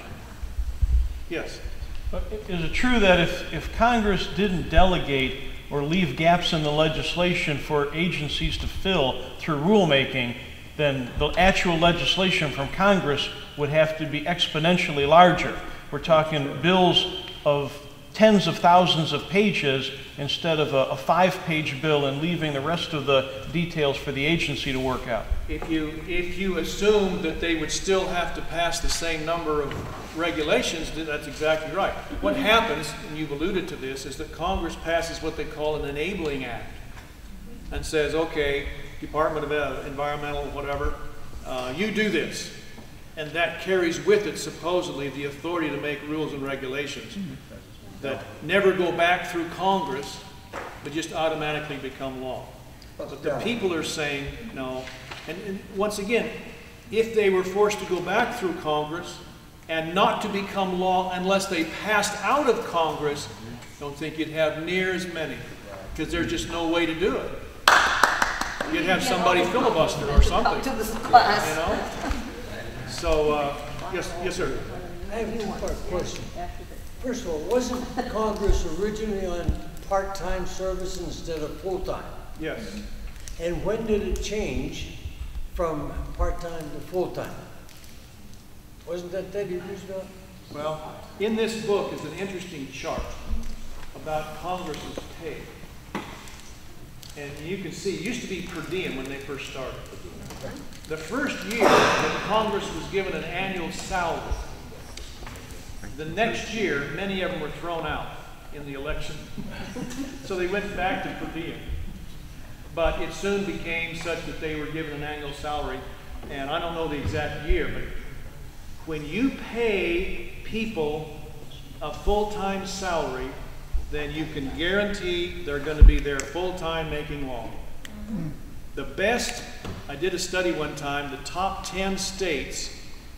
Yes. But is it true that if, if Congress didn't delegate or leave gaps in the legislation for agencies to fill through rulemaking, then the actual legislation from Congress would have to be exponentially larger? We're talking bills of tens of thousands of pages instead of a, a five-page bill and leaving the rest of the details for the agency to work out. If you, if you assume that they would still have to pass the same number of regulations, then that's exactly right. What happens, and you've alluded to this, is that Congress passes what they call an enabling act and says, okay, Department of uh, Environmental, whatever, uh, you do this. And that carries with it, supposedly, the authority to make rules and regulations that never go back through Congress, but just automatically become law. But the people are saying no. And, and once again, if they were forced to go back through Congress and not to become law unless they passed out of Congress, don't think you'd have near as many, because there's just no way to do it. You'd have somebody filibuster or something, you know? So, uh, yes, yes, sir. I have a two-part question. First of all, wasn't Congress originally on part-time service instead of full-time? Yes. And when did it change from part-time to full-time? Wasn't that Teddy Roosevelt? Well, in this book is an interesting chart about Congress's pay. And you can see, it used to be per diem when they first started. The first year that Congress was given an annual salary, the next year, many of them were thrown out in the election. So they went back to per diem. But it soon became such that they were given an annual salary. And I don't know the exact year, but when you pay people a full-time salary, then you can guarantee they're going to be there full-time making law. The best, I did a study one time, the top ten states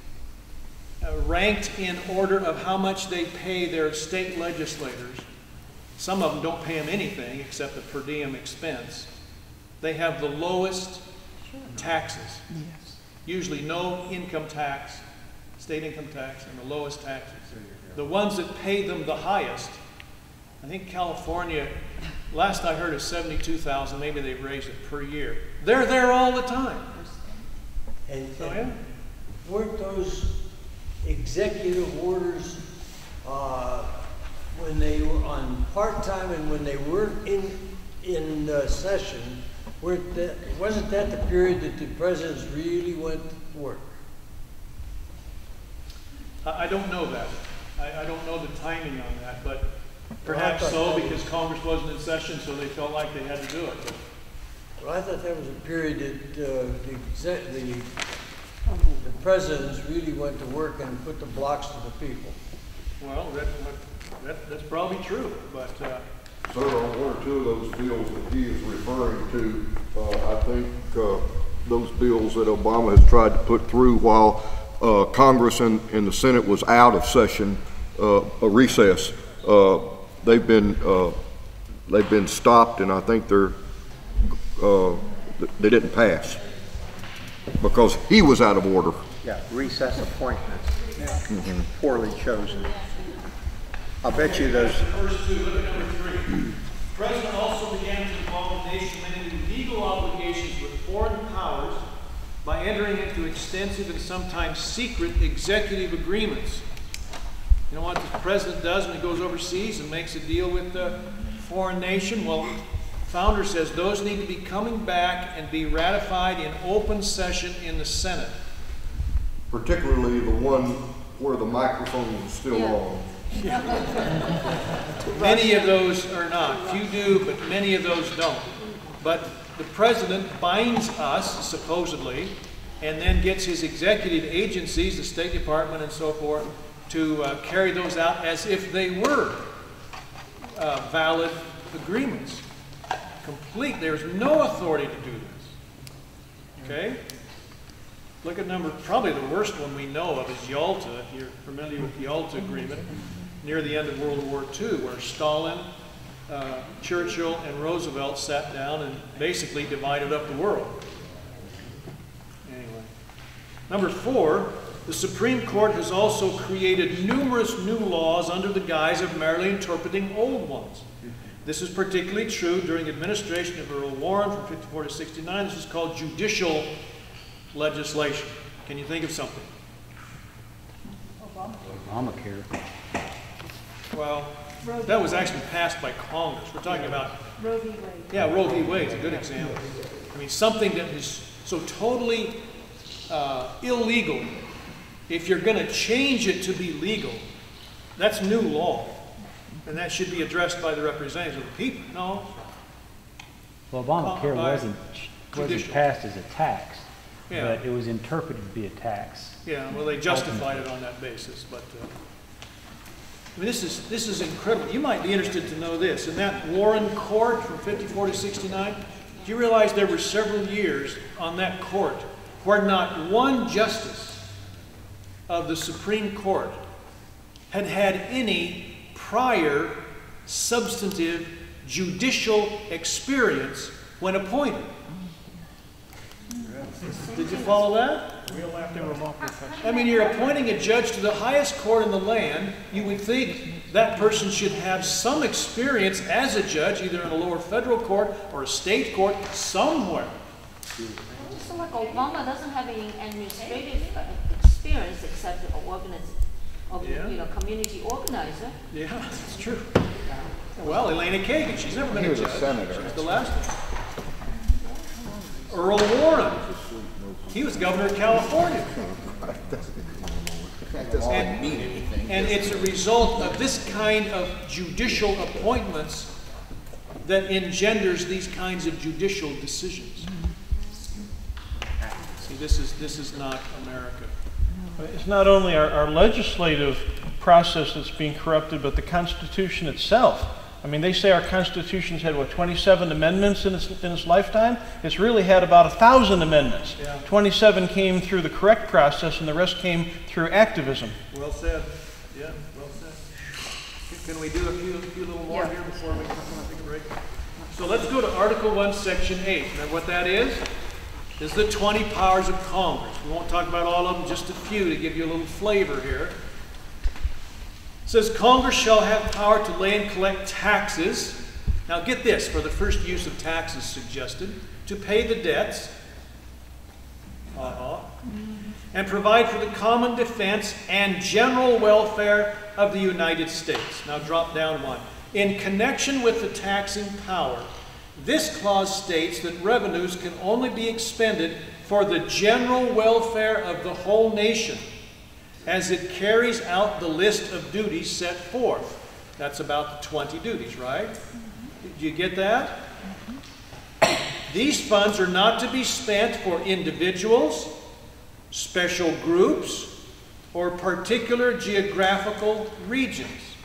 uh, ranked in order of how much they pay their state legislators. Some of them don't pay them anything except the per diem expense. They have the lowest taxes. Usually no income tax, state income tax, and the lowest taxes. The ones that pay them the highest, I think California, last I heard is seventy-two thousand, maybe they've raised it per year. They're there all the time. And, So, and yeah. weren't those executive orders uh, when they were on part-time and when they weren't in, in uh, session, weren't that, wasn't that the period that the presidents really went to work? I, I don't know that. I, I don't know the timing on that, but perhaps so, because Congress wasn't in session, so they felt like they had to do it. Well, I thought that was a period that uh, the, exec- the, the presidents really went to work and put the blocks to the people. Well, that, that, that's probably true, but, uh, Sir, on one or two of those bills that he is referring to, uh, I think uh, those bills that Obama has tried to put through while uh, Congress and, and the Senate was out of session, uh, a recess, uh, they've been uh, they've been stopped, and I think they're uh, they didn't pass because he was out of order. Yeah, recess appointments, mm-hmm. Poorly chosen. I'll bet you those. First two, look at number three. The President also began to involve the nation in into legal obligations with foreign powers by entering into extensive and sometimes secret executive agreements. You know what the President does when he goes overseas and makes a deal with the foreign nation? Well, Founder says those need to be coming back and be ratified in open session in the Senate. Particularly the one where the microphone is still Yeah. on. Many of those are not. Few do, but many of those don't. But the President binds us, supposedly, and then gets his executive agencies, the State Department and so forth, to uh, carry those out as if they were uh, valid agreements. Complete. There's no authority to do this. Okay? Look at number, probably the worst one we know of is Yalta, if you're familiar with the Yalta Agreement, near the end of World War Two, where Stalin, uh, Churchill, and Roosevelt sat down and basically divided up the world. Anyway. Number four, the Supreme Court has also created numerous new laws under the guise of merely interpreting old ones. This is particularly true during the administration of Earl Warren from fifty-four to sixty-nine. This is called judicial legislation. Can you think of something? Obamacare. Well, that was actually passed by Congress. We're talking about Roe v. Wade. Yeah, Roe v. Wade is a good example. I mean, something that is so totally uh, illegal. If you're going to change it to be legal, that's new law, and that should be addressed by the representatives of the people. No. Well, Obamacare By wasn't wasn't judicial. passed as a tax, Yeah. but it was interpreted to be a tax. Yeah, well, they justified it on that basis, but uh, I mean, this is this is incredible. You might be interested to know this. In that Warren Court from fifty-four to sixty-nine, do you realize there were several years on that court where not one justice of the Supreme Court had had any prior substantive judicial experience when appointed? Did you follow that? I mean, you're appointing a judge to the highest court in the land. You would think that person should have some experience as a judge, either in a lower federal court or a state court somewhere. So like Obama doesn't have any administrative uh, experience except the organiz of, Yeah. you know, community organizer. Yeah, that's true. Well, Elena Kagan, she's never been He a was a judge. senator. She was the last one. Earl Warren, he was governor of California. And, and it's a result of this kind of judicial appointments that engenders these kinds of judicial decisions. See, this is, this is not America. It's not only our, our legislative process that's being corrupted, but the Constitution itself. I mean, they say our Constitution's had, what, twenty-seven amendments in its, in its lifetime? It's really had about a thousand amendments. Yeah. twenty-seven came through the correct process, and the rest came through activism. Well said. Yeah, well said. Can we do a few, a few little more here before we take a break? So let's go to Article one, Section eight. And what that is, is the twenty powers of Congress. We won't talk about all of them, just a few to give you a little flavor here. It says, Congress shall have power to lay and collect taxes. Now get this, for the first use of taxes suggested, to pay the debts, uh-huh, and provide for the common defense and general welfare of the United States. Now drop down one. In connection with the taxing power, this clause states that revenues can only be expended for the general welfare of the whole nation, as it carries out the list of duties set forth. That's about the twenty duties, right? Mm-hmm. Did you get that? these funds are not to be spent for individuals, special groups, or particular geographical regions.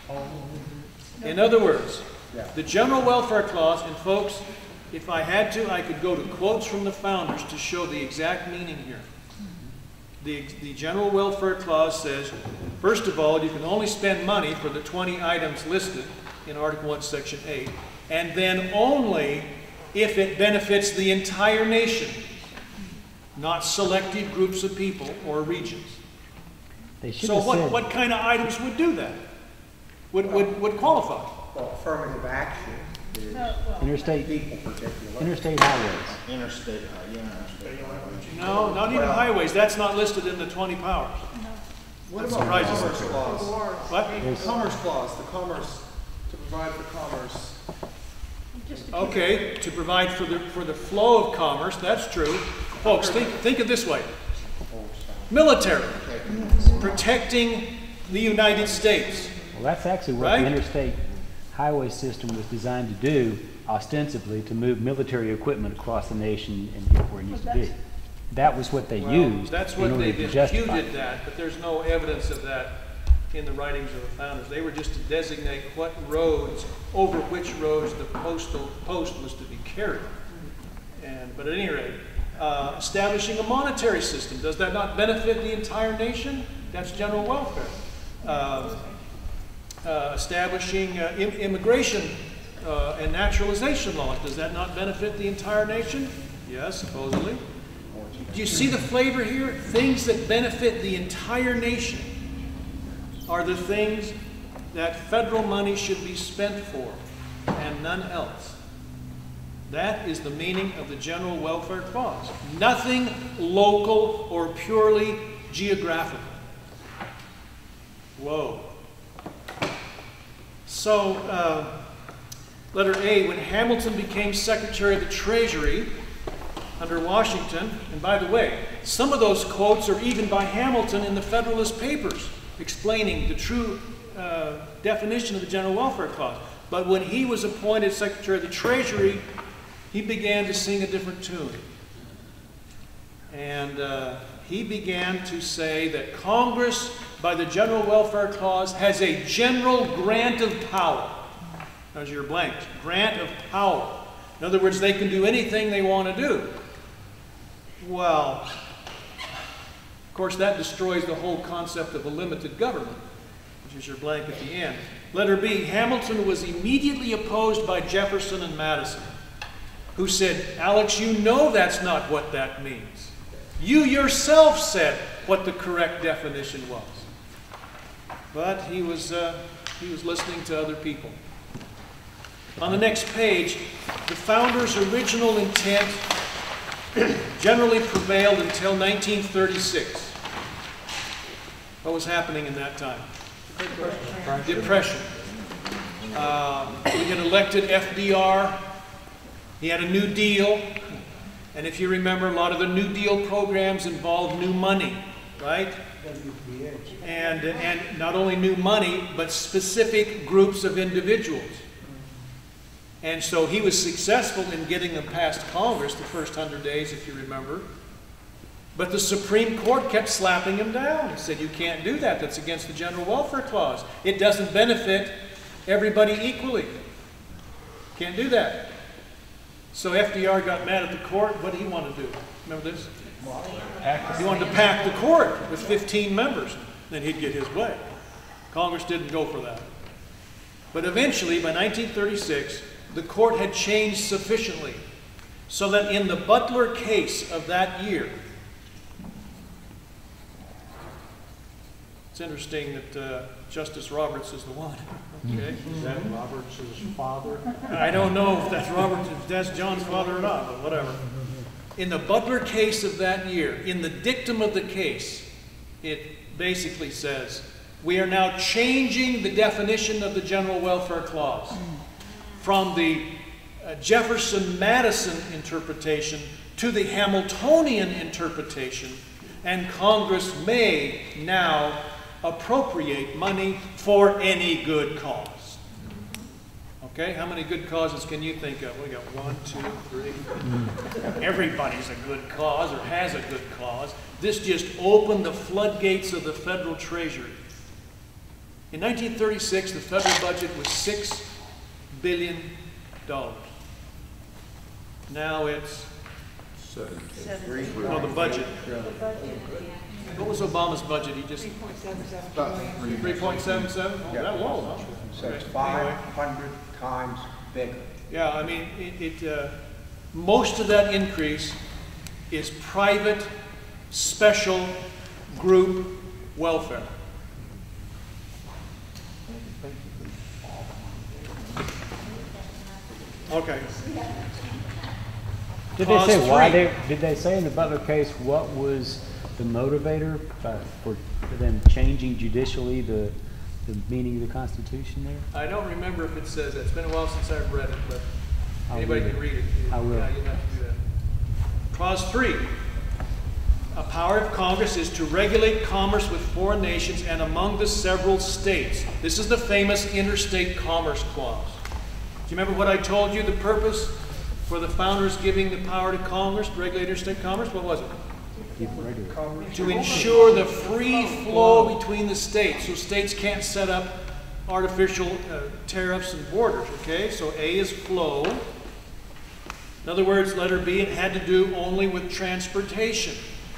In other words, the general welfare clause, and folks, if I had to, I could go to quotes from the founders to show the exact meaning here. The, the general welfare clause says, first of all, you can only spend money for the twenty items listed in Article one, Section eight, and then only if it benefits the entire nation, not selected groups of people or regions. They should So have what, said, what kind of items would do that? Would, would, would qualify? Well, affirmative action is interstate, people particular. interstate highways. Interstate, uh, yeah, interstate highways. No, not even highways. That's not listed in the twenty powers. What That about the surprises commerce me. clause? What? The commerce clause, the commerce, to provide for commerce. Okay, to provide for the, for the flow of commerce, that's true. Folks, think, think of it this way. Military, protecting the United States. Well, that's actually what Right? the interstate highway system was designed to do, ostensibly, to move military equipment across the nation and get where it needs to be. That was what they Well, used that's in what order they to justify imputed it. that, but there's no evidence of that in the writings of the founders. They were just to designate what roads, over which roads the postal post was to be carried. And, but at any rate, uh, establishing a monetary system, does that not benefit the entire nation? That's general welfare. Uh, uh, establishing uh, im immigration uh, and naturalization laws, does that not benefit the entire nation? Yes, supposedly. Do you see the flavor here? Things that benefit the entire nation are the things that federal money should be spent for, and none else. That is the meaning of the general welfare clause. Nothing local or purely geographical. Whoa. So, uh, letter A, when Hamilton became Secretary of the Treasury under Washington, and by the way, some of those quotes are even by Hamilton in the Federalist Papers, explaining the true uh, definition of the general welfare clause. But when he was appointed Secretary of the Treasury, he began to sing a different tune. And uh, he began to say that Congress, by the general welfare clause, has a general grant of power. Those are your blanks. Grant of power. In other words, they can do anything they want to do. Well, of course, that destroys the whole concept of a limited government, which is your blank at the end. Letter B, Hamilton was immediately opposed by Jefferson and Madison, who said, Alex, you know that's not what that means. You yourself said what the correct definition was. But he was, uh, he was listening to other people. On the next page, the founders' original intent generally prevailed until nineteen thirty-six. What was happening in that time? Depression. Depression. Uh, we had elected F D R. He had a New Deal. And if you remember, a lot of the New Deal programs involved new money, right? And, and not only new money, but specific groups of individuals. And so he was successful in getting them past Congress the first hundred days, if you remember. But the Supreme Court kept slapping him down. He said, you can't do that. That's against the General Welfare Clause. It doesn't benefit everybody equally. Can't do that. So F D R got mad at the court. What did he want to do? Remember this? He wanted to pack the court with fifteen members. Then he'd get his way. Congress didn't go for that. But eventually, by nineteen thirty-six, the court had changed sufficiently so that in the Butler case of that year, it's interesting that uh, Justice Roberts is the one. Okay. Is that Roberts' father? I don't know if that's Roberts, if that's John's father or not, but whatever. In the Butler case of that year, in the dictum of the case, it basically says, we are now changing the definition of the General Welfare Clause from the uh, Jefferson-Madison interpretation to the Hamiltonian interpretation, and Congress may now appropriate money for any good cause. Okay, how many good causes can you think of? We got one, two, three. Everybody's a good cause or has a good cause. This just opened the floodgates of the federal treasury. In nineteen thirty-six, the federal budget was six billion dollars. Now it's, oh, the budget. What was Obama's budget? He just, three point seven seven? Oh, that low, huh? So it's five hundred times bigger. Yeah, I mean, it, it uh, most of that increase is private, special, group welfare. Okay. Did they Clause say why three. they, did they say in the Butler case what was the motivator uh, for for them changing judicially the, the meaning of the Constitution there? I don't remember if it says that. It's been a while since I've read it, but I'll anybody read can it. read it. I will. Yeah, you have to do that. Clause three. A power of Congress is to regulate commerce with foreign nations and among the several states. This is the famous interstate commerce clause. Do you remember what I told you the purpose for the founders giving the power to Congress to regulate interstate commerce? What was it? To ensure the free flow between the states, so states can't set up artificial uh, tariffs and borders, okay? So A is flow. In other words, letter B, it had to do only with transportation.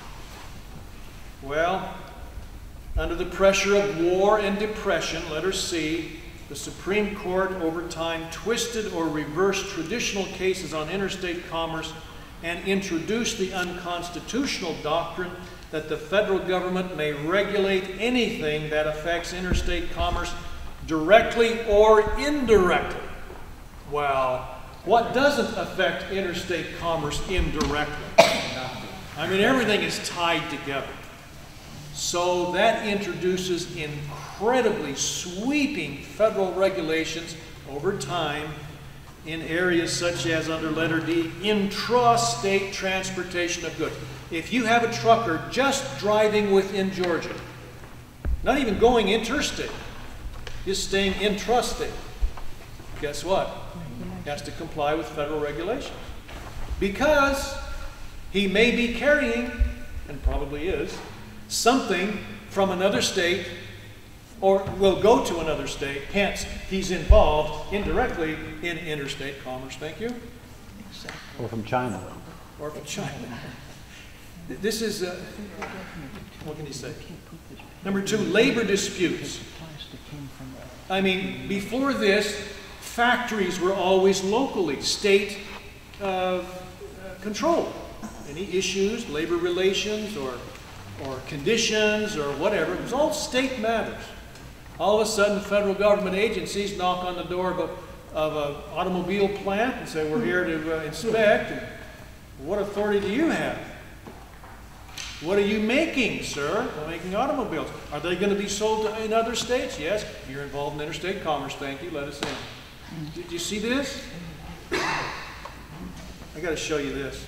Well, under the pressure of war and depression, letter C, the Supreme Court over time twisted or reversed traditional cases on interstate commerce and introduced the unconstitutional doctrine that the federal government may regulate anything that affects interstate commerce directly or indirectly. Well, what doesn't affect interstate commerce indirectly? I mean, everything is tied together. So that introduces incredibly sweeping federal regulations over time in areas such as, under letter D, intrastate transportation of goods. If you have a trucker just driving within Georgia, not even going interstate, just staying intrastate, guess what? He has to comply with federal regulations. Because he may be carrying, and probably is, something from another state or will go to another state, hence he's involved indirectly in interstate commerce. Thank you. Or from China. Or from China. This is, uh, what can you say? Number two, labor disputes. I mean, before this, factories were always locally, state uh, controlled. Any issues, labor relations or or conditions or whatever, it was all state matters. All of a sudden, federal government agencies knock on the door of a of an automobile plant and say, we're here to uh, inspect. And what authority do you have? What are you making, sir? We're making automobiles. Are they going to be sold to, in other states? Yes. You're involved in interstate commerce. Thank you. Let us in. Did you see this? I got to show you this.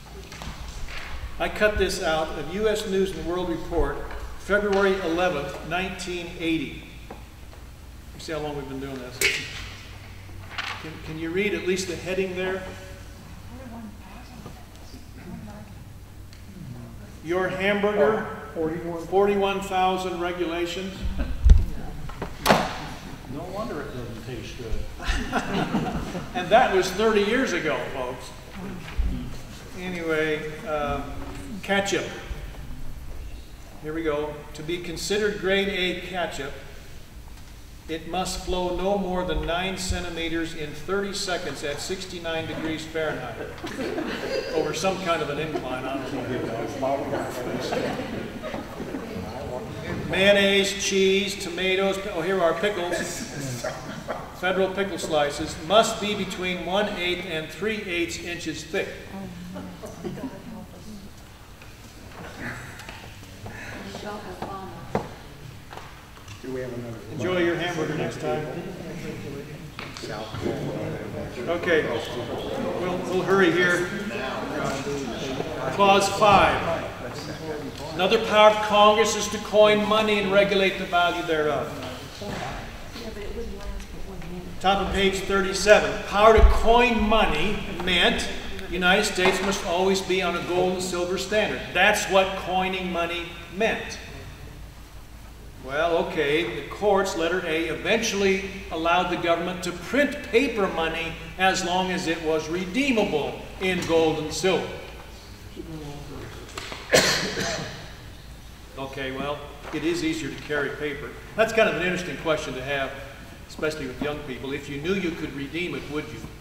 I cut this out of U S News and World Report, February eleventh, nineteen eighty. You see how long we've been doing this? Can, can you read at least the heading there? Your hamburger, forty-one thousand regulations. No wonder it doesn't taste good. And that was thirty years ago, folks. Anyway, uh, ketchup. Here we go. To be considered grade A ketchup, it must flow no more than nine centimeters in thirty seconds at sixty-nine degrees Fahrenheit. Over some kind of an incline, I don't know. Mayonnaise, cheese, tomatoes, oh, here are pickles. Federal pickle slices must be between one eighth and three eighths inches thick. Do we have another? Enjoy your hamburger next time. Okay, we'll, we'll hurry here. Clause five. Another power of Congress is to coin money and regulate the value thereof. top of page thirty-seven. Power to coin money meant the United States must always be on a gold and silver standard. That's what coining money meant. Well, okay, the courts, letter A, eventually allowed the government to print paper money as long as it was redeemable in gold and silver. Okay, well, it is easier to carry paper. That's kind of an interesting question to have, especially with young people. If you knew you could redeem it, would you?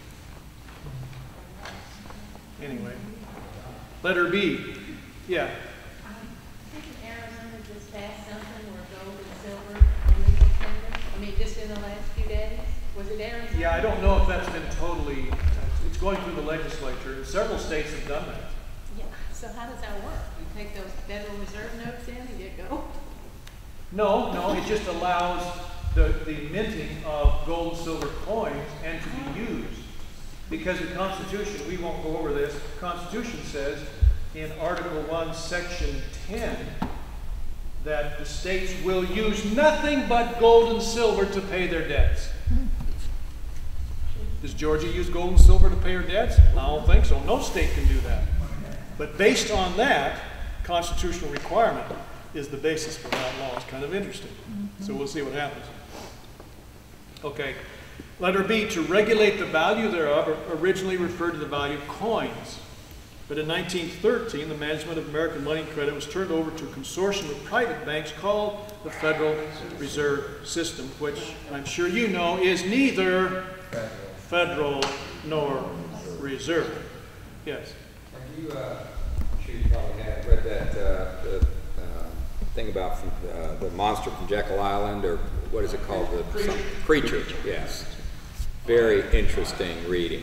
Anyway, letter B, yeah. Arizona just passed something where gold and silver are legal tender? I mean, just in the last few days? Was it Arizona? Yeah, I don't know if that's been totally, it's going through the legislature. Several states have done that. Yeah, so how does that work? You take those Federal Reserve notes in and you go? No, no, it just allows the, the minting of gold and silver coins and to be used. Because the Constitution, we won't go over this, the Constitution says in Article one, Section ten, that the states will use nothing but gold and silver to pay their debts. Does Georgia use gold and silver to pay her debts? I don't think so. No state can do that. But based on that, constitutional requirement is the basis for that law. It's kind of interesting. So we'll see what happens. Okay. Letter B, to regulate the value thereof, originally referred to the value of coins. But in nineteen thirteen, the management of American money and credit was turned over to a consortium of private banks called the Federal Reserve System, which I'm sure you know is neither federal nor reserve. Yes? Have you, uh, I'm sure you probably have read that uh, the, uh, thing about from, uh, the monster from Jekyll Island, or what is it called? The Creature. Some, creature, yes. Very interesting reading.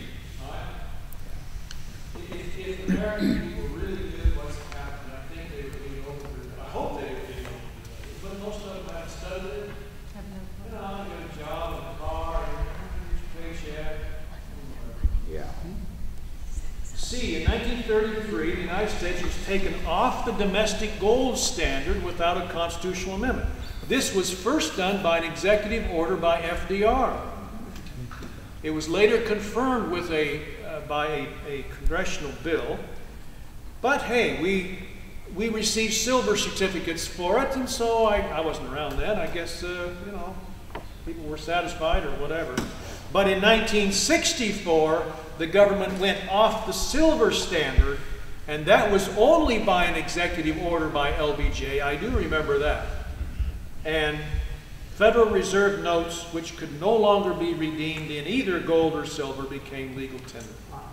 If, if American people really did what's happened, I think they would be over it. I hope they would be over it. But most of them have studied it. You know, I'm going to get a job in a car, and your paycheck. Yeah. C, in nineteen thirty-three, the United States was taken off the domestic gold standard without a constitutional amendment. This was first done by an executive order by F D R. It was later confirmed with a, uh, by a, a congressional bill. But hey, we, we received silver certificates for it, and so I, I wasn't around then. I guess, uh, you know, people were satisfied or whatever. But in nineteen sixty-four, the government went off the silver standard, and that was only by an executive order by L B J. I do remember that. And Federal Reserve notes, which could no longer be redeemed in either gold or silver, became legal tender.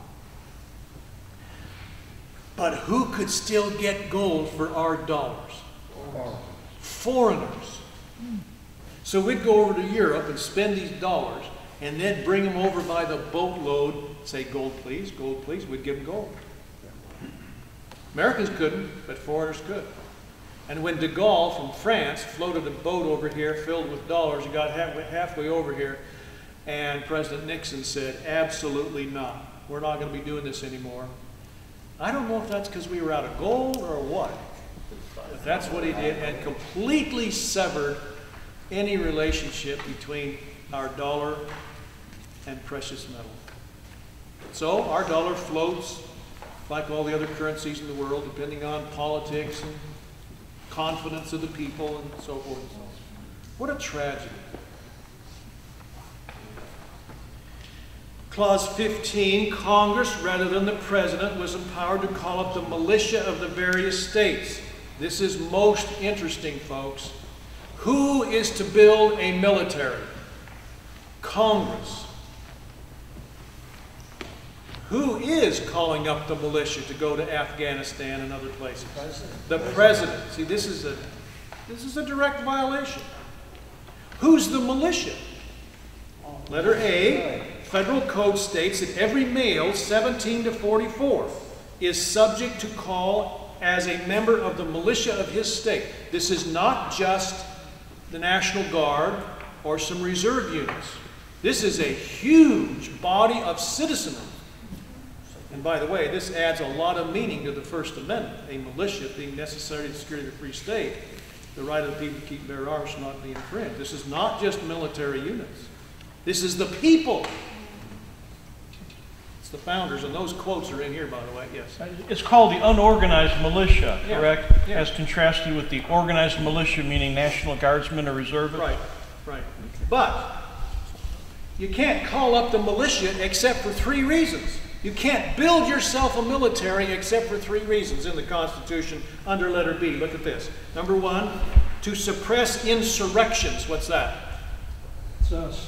But who could still get gold for our dollars? Foreigners. So we'd go over to Europe and spend these dollars, and then bring them over by the boatload, say, gold please, gold please, we'd give them gold. Americans couldn't, but foreigners could. And when de Gaulle from France floated a boat over here filled with dollars, he got half, halfway over here, and President Nixon said, absolutely not. We're not going to be doing this anymore. I don't know if that's because we were out of gold or what, but that's what he did, and completely severed any relationship between our dollar and precious metal. So our dollar floats like all the other currencies in the world, depending on politics and confidence of the people and so forth and so on. What a tragedy. Clause fifteen, Congress, rather than the President, was empowered to call up the militia of the various states. This is most interesting, folks. Who is to build a military? Congress. Who is calling up the militia to go to Afghanistan and other places? The President. See, this is a, this is a direct violation. Who's the militia? Letter A, Federal Code states that every male seventeen to forty-four is subject to call as a member of the militia of his state. This is not just the National Guard or some reserve units. This is a huge body of citizenry. And by the way, this adds a lot of meaning to the First Amendment, a militia being necessary to the security of the free state, the right of the people to keep bear arms should not be infringed. This is not just military units. This is the people. It's the founders, and those quotes are in here, by the way, yes. It's called the unorganized militia, Yeah. correct? Yeah. As contrasted with the organized militia, meaning National Guardsmen or reservists? Right, right. But you can't call up the militia except for three reasons. You can't build yourself a military except for three reasons in the Constitution under letter B. Look at this. Number one, to suppress insurrections. What's that? It's us.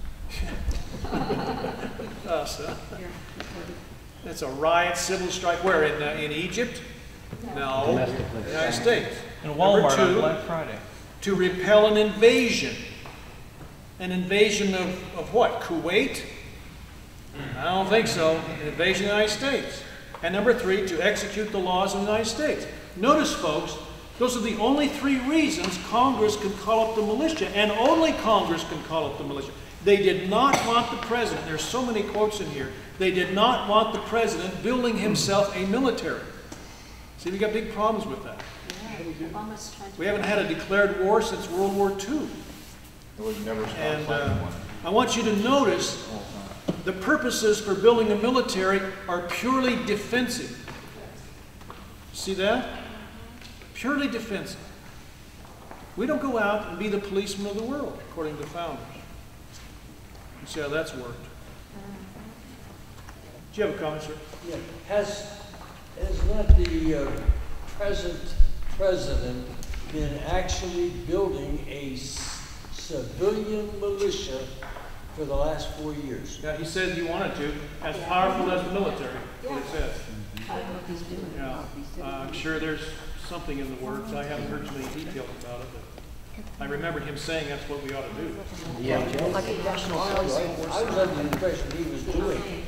Us, huh? That's a riot, civil strike. Where? In, uh, in Egypt? No. Domestically. The United States. In Walmart Number on two, Black Friday. to repel an invasion. An invasion of, of what? Kuwait? I don't think so. An invasion of the United States. And number three, to execute the laws of the United States. Notice, folks, those are the only three reasons Congress can call up the militia, and only Congress can call up the militia. They did not want the president, there's so many quotes in here, they did not want the president building himself a military. See, we got big problems with that. We haven't had a declared war since World War Two. And uh, I want you to notice the purposes for building a military are purely defensive. See that? Purely defensive. We don't go out and be the policemen of the world, according to the founders. You see how that's worked. Do you have a comment, sir? Yeah. Has, has not the uh, present president been actually building a s- civilian militia for the last four years? Yeah, he said he wanted to, as powerful as the military, that's what it says. I don't know if he's doing it. Yeah, uh, I'm sure there's something in the works. I haven't heard too many details about it, but I remember him saying that's what we ought to do. Yeah. Like a national I police was force. under the impression he was doing it.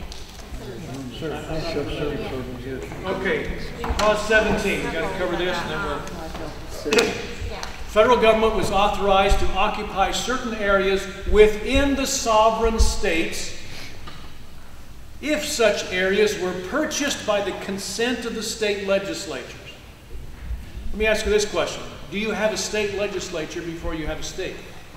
Okay, clause seventeen, we got to cover this and then we'll. Federal government was authorized to occupy certain areas within the sovereign states if such areas were purchased by the consent of the state legislatures. Let me ask you this question. Do you have a state legislature before you have a state?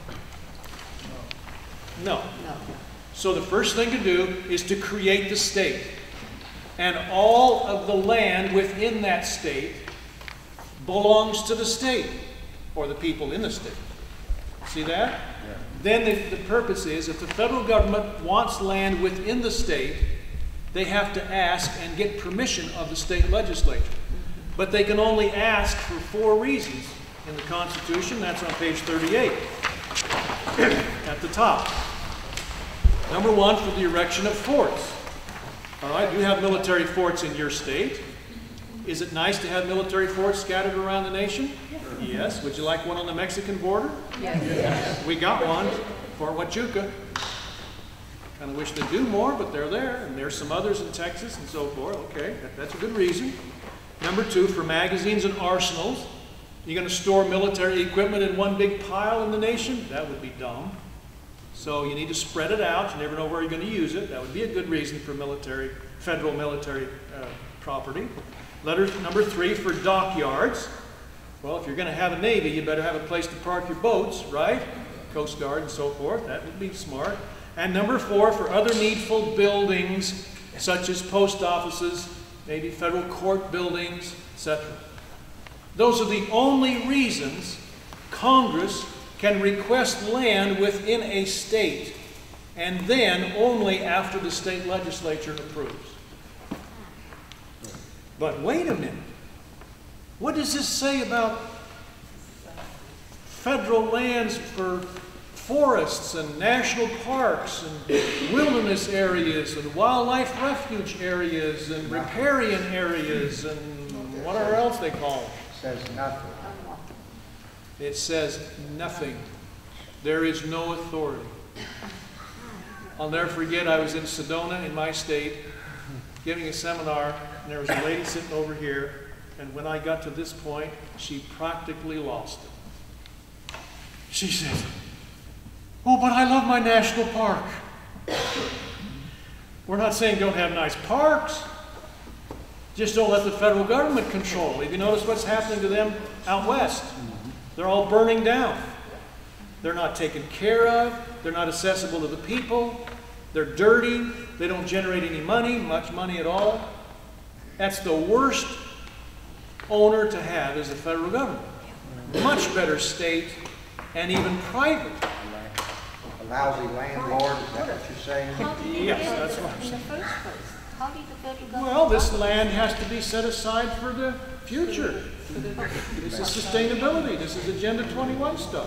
No. No. So the first thing to do is to create the state. And all of the land within that state belongs to the state, or the people in the state. See that? Yeah. Then the, the purpose is, if the federal government wants land within the state, they have to ask and get permission of the state legislature. But they can only ask for four reasons in the Constitution. That's on page thirty-eight at the top. Number one, for the erection of forts. All right, you have military forts in your state. Is it nice to have military forts scattered around the nation? Yes. Would you like one on the Mexican border? Yes. Yes. We got one, Fort Huachuca. Kind of wish they'd do more, but they're there. And there's some others in Texas and so forth. Okay, that, that's a good reason. Number two, for magazines and arsenals. You're going to store military equipment in one big pile in the nation? That would be dumb. So you need to spread it out. You never know where you're going to use it. That would be a good reason for military, federal military uh, property. Letter number three, for dockyards. Well, if you're going to have a navy, you better have a place to park your boats, right? Coast Guard and so forth. That would be smart. And number four, for other needful buildings, such as post offices, maybe federal court buildings, et cetera. Those are the only reasons Congress can request land within a state, and then only after the state legislature approves. But wait a minute. What does this say about federal lands for forests and national parks and wilderness areas and wildlife refuge areas and riparian areas and whatever else they call them? It says nothing. It says nothing. There is no authority. I'll never forget, I was in Sedona in my state giving a seminar, and there was a lady sitting over here, and when I got to this point, she practically lost it. She said, "Oh, but I love my national park." We're not saying don't have nice parks. Just don't let the federal government control. Have you noticed what's happening to them out west? They're all burning down. They're not taken care of. They're not accessible to the people. They're dirty. They don't generate any money, much money at all. That's the worst owner to have is the federal government. Much better state and even private. A lousy landlord, is that what you're saying? How did they Yes, get that's it what I'm in the saying. first place? How did the federal government? Well, this operate? land has to be set aside for the future. This is sustainability. This is Agenda twenty-one stuff.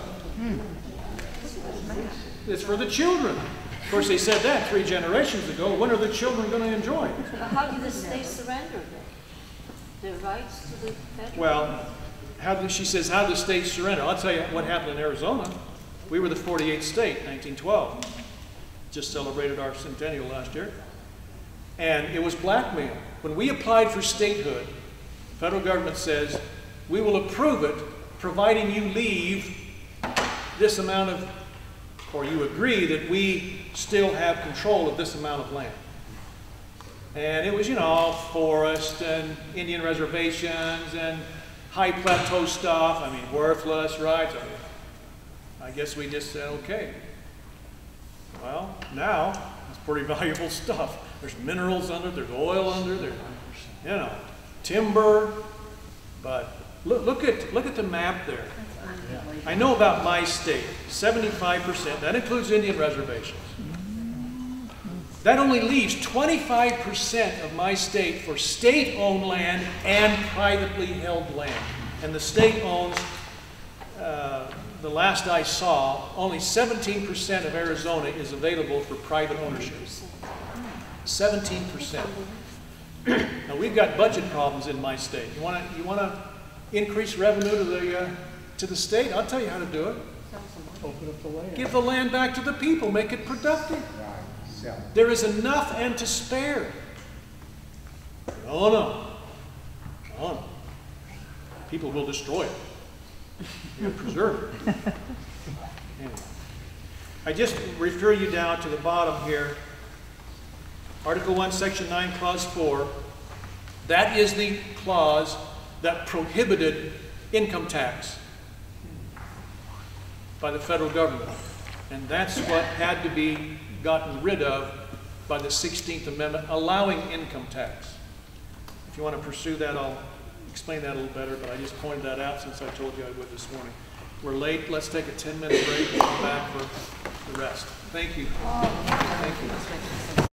It's for the children. Of course, they said that three generations ago. When are the children going to enjoy it? But how did the state surrender their, their rights to the federal? Well, how did, she says, how did the state surrender? I'll tell you what happened in Arizona. We were the forty-eighth state, nineteen twelve. Just celebrated our centennial last year. And it was blackmail. When we applied for statehood, the federal government says, we will approve it, providing you leave this amount of, or you agree that we still have control of this amount of land. And it was, you know, forest and Indian reservations and high plateau stuff. I mean, worthless, right? So I guess we just said, okay. Well, now, it's pretty valuable stuff. There's minerals under it, there's oil under it, there's, you know, timber. But look, look at look at the map there. I know about my state, seventy-five percent. That includes Indian reservations. That only leaves twenty-five percent of my state for state-owned land and privately held land. And the state owns, uh, the last I saw, only seventeen percent of Arizona is available for private ownership. seventeen percent. Now we've got budget problems in my state. You want to you want to increase revenue to the uh, to the state? I'll tell you how to do it. Open up the land. Give the land back to the people. Make it productive. Right, sell it. There is enough and to spare. Oh no. Oh no. People will destroy it. You preserve it. Anyway. I just refer you down to the bottom here. Article one, Section nine, Clause four. That is the clause that prohibited income tax by the federal government. And that's what had to be gotten rid of by the sixteenth Amendment, allowing income tax. If you want to pursue that, I'll explain that a little better, but I just pointed that out since I told you I would this morning. We're late. Let's take a ten minute break and come back for the rest. Thank you. Thank you.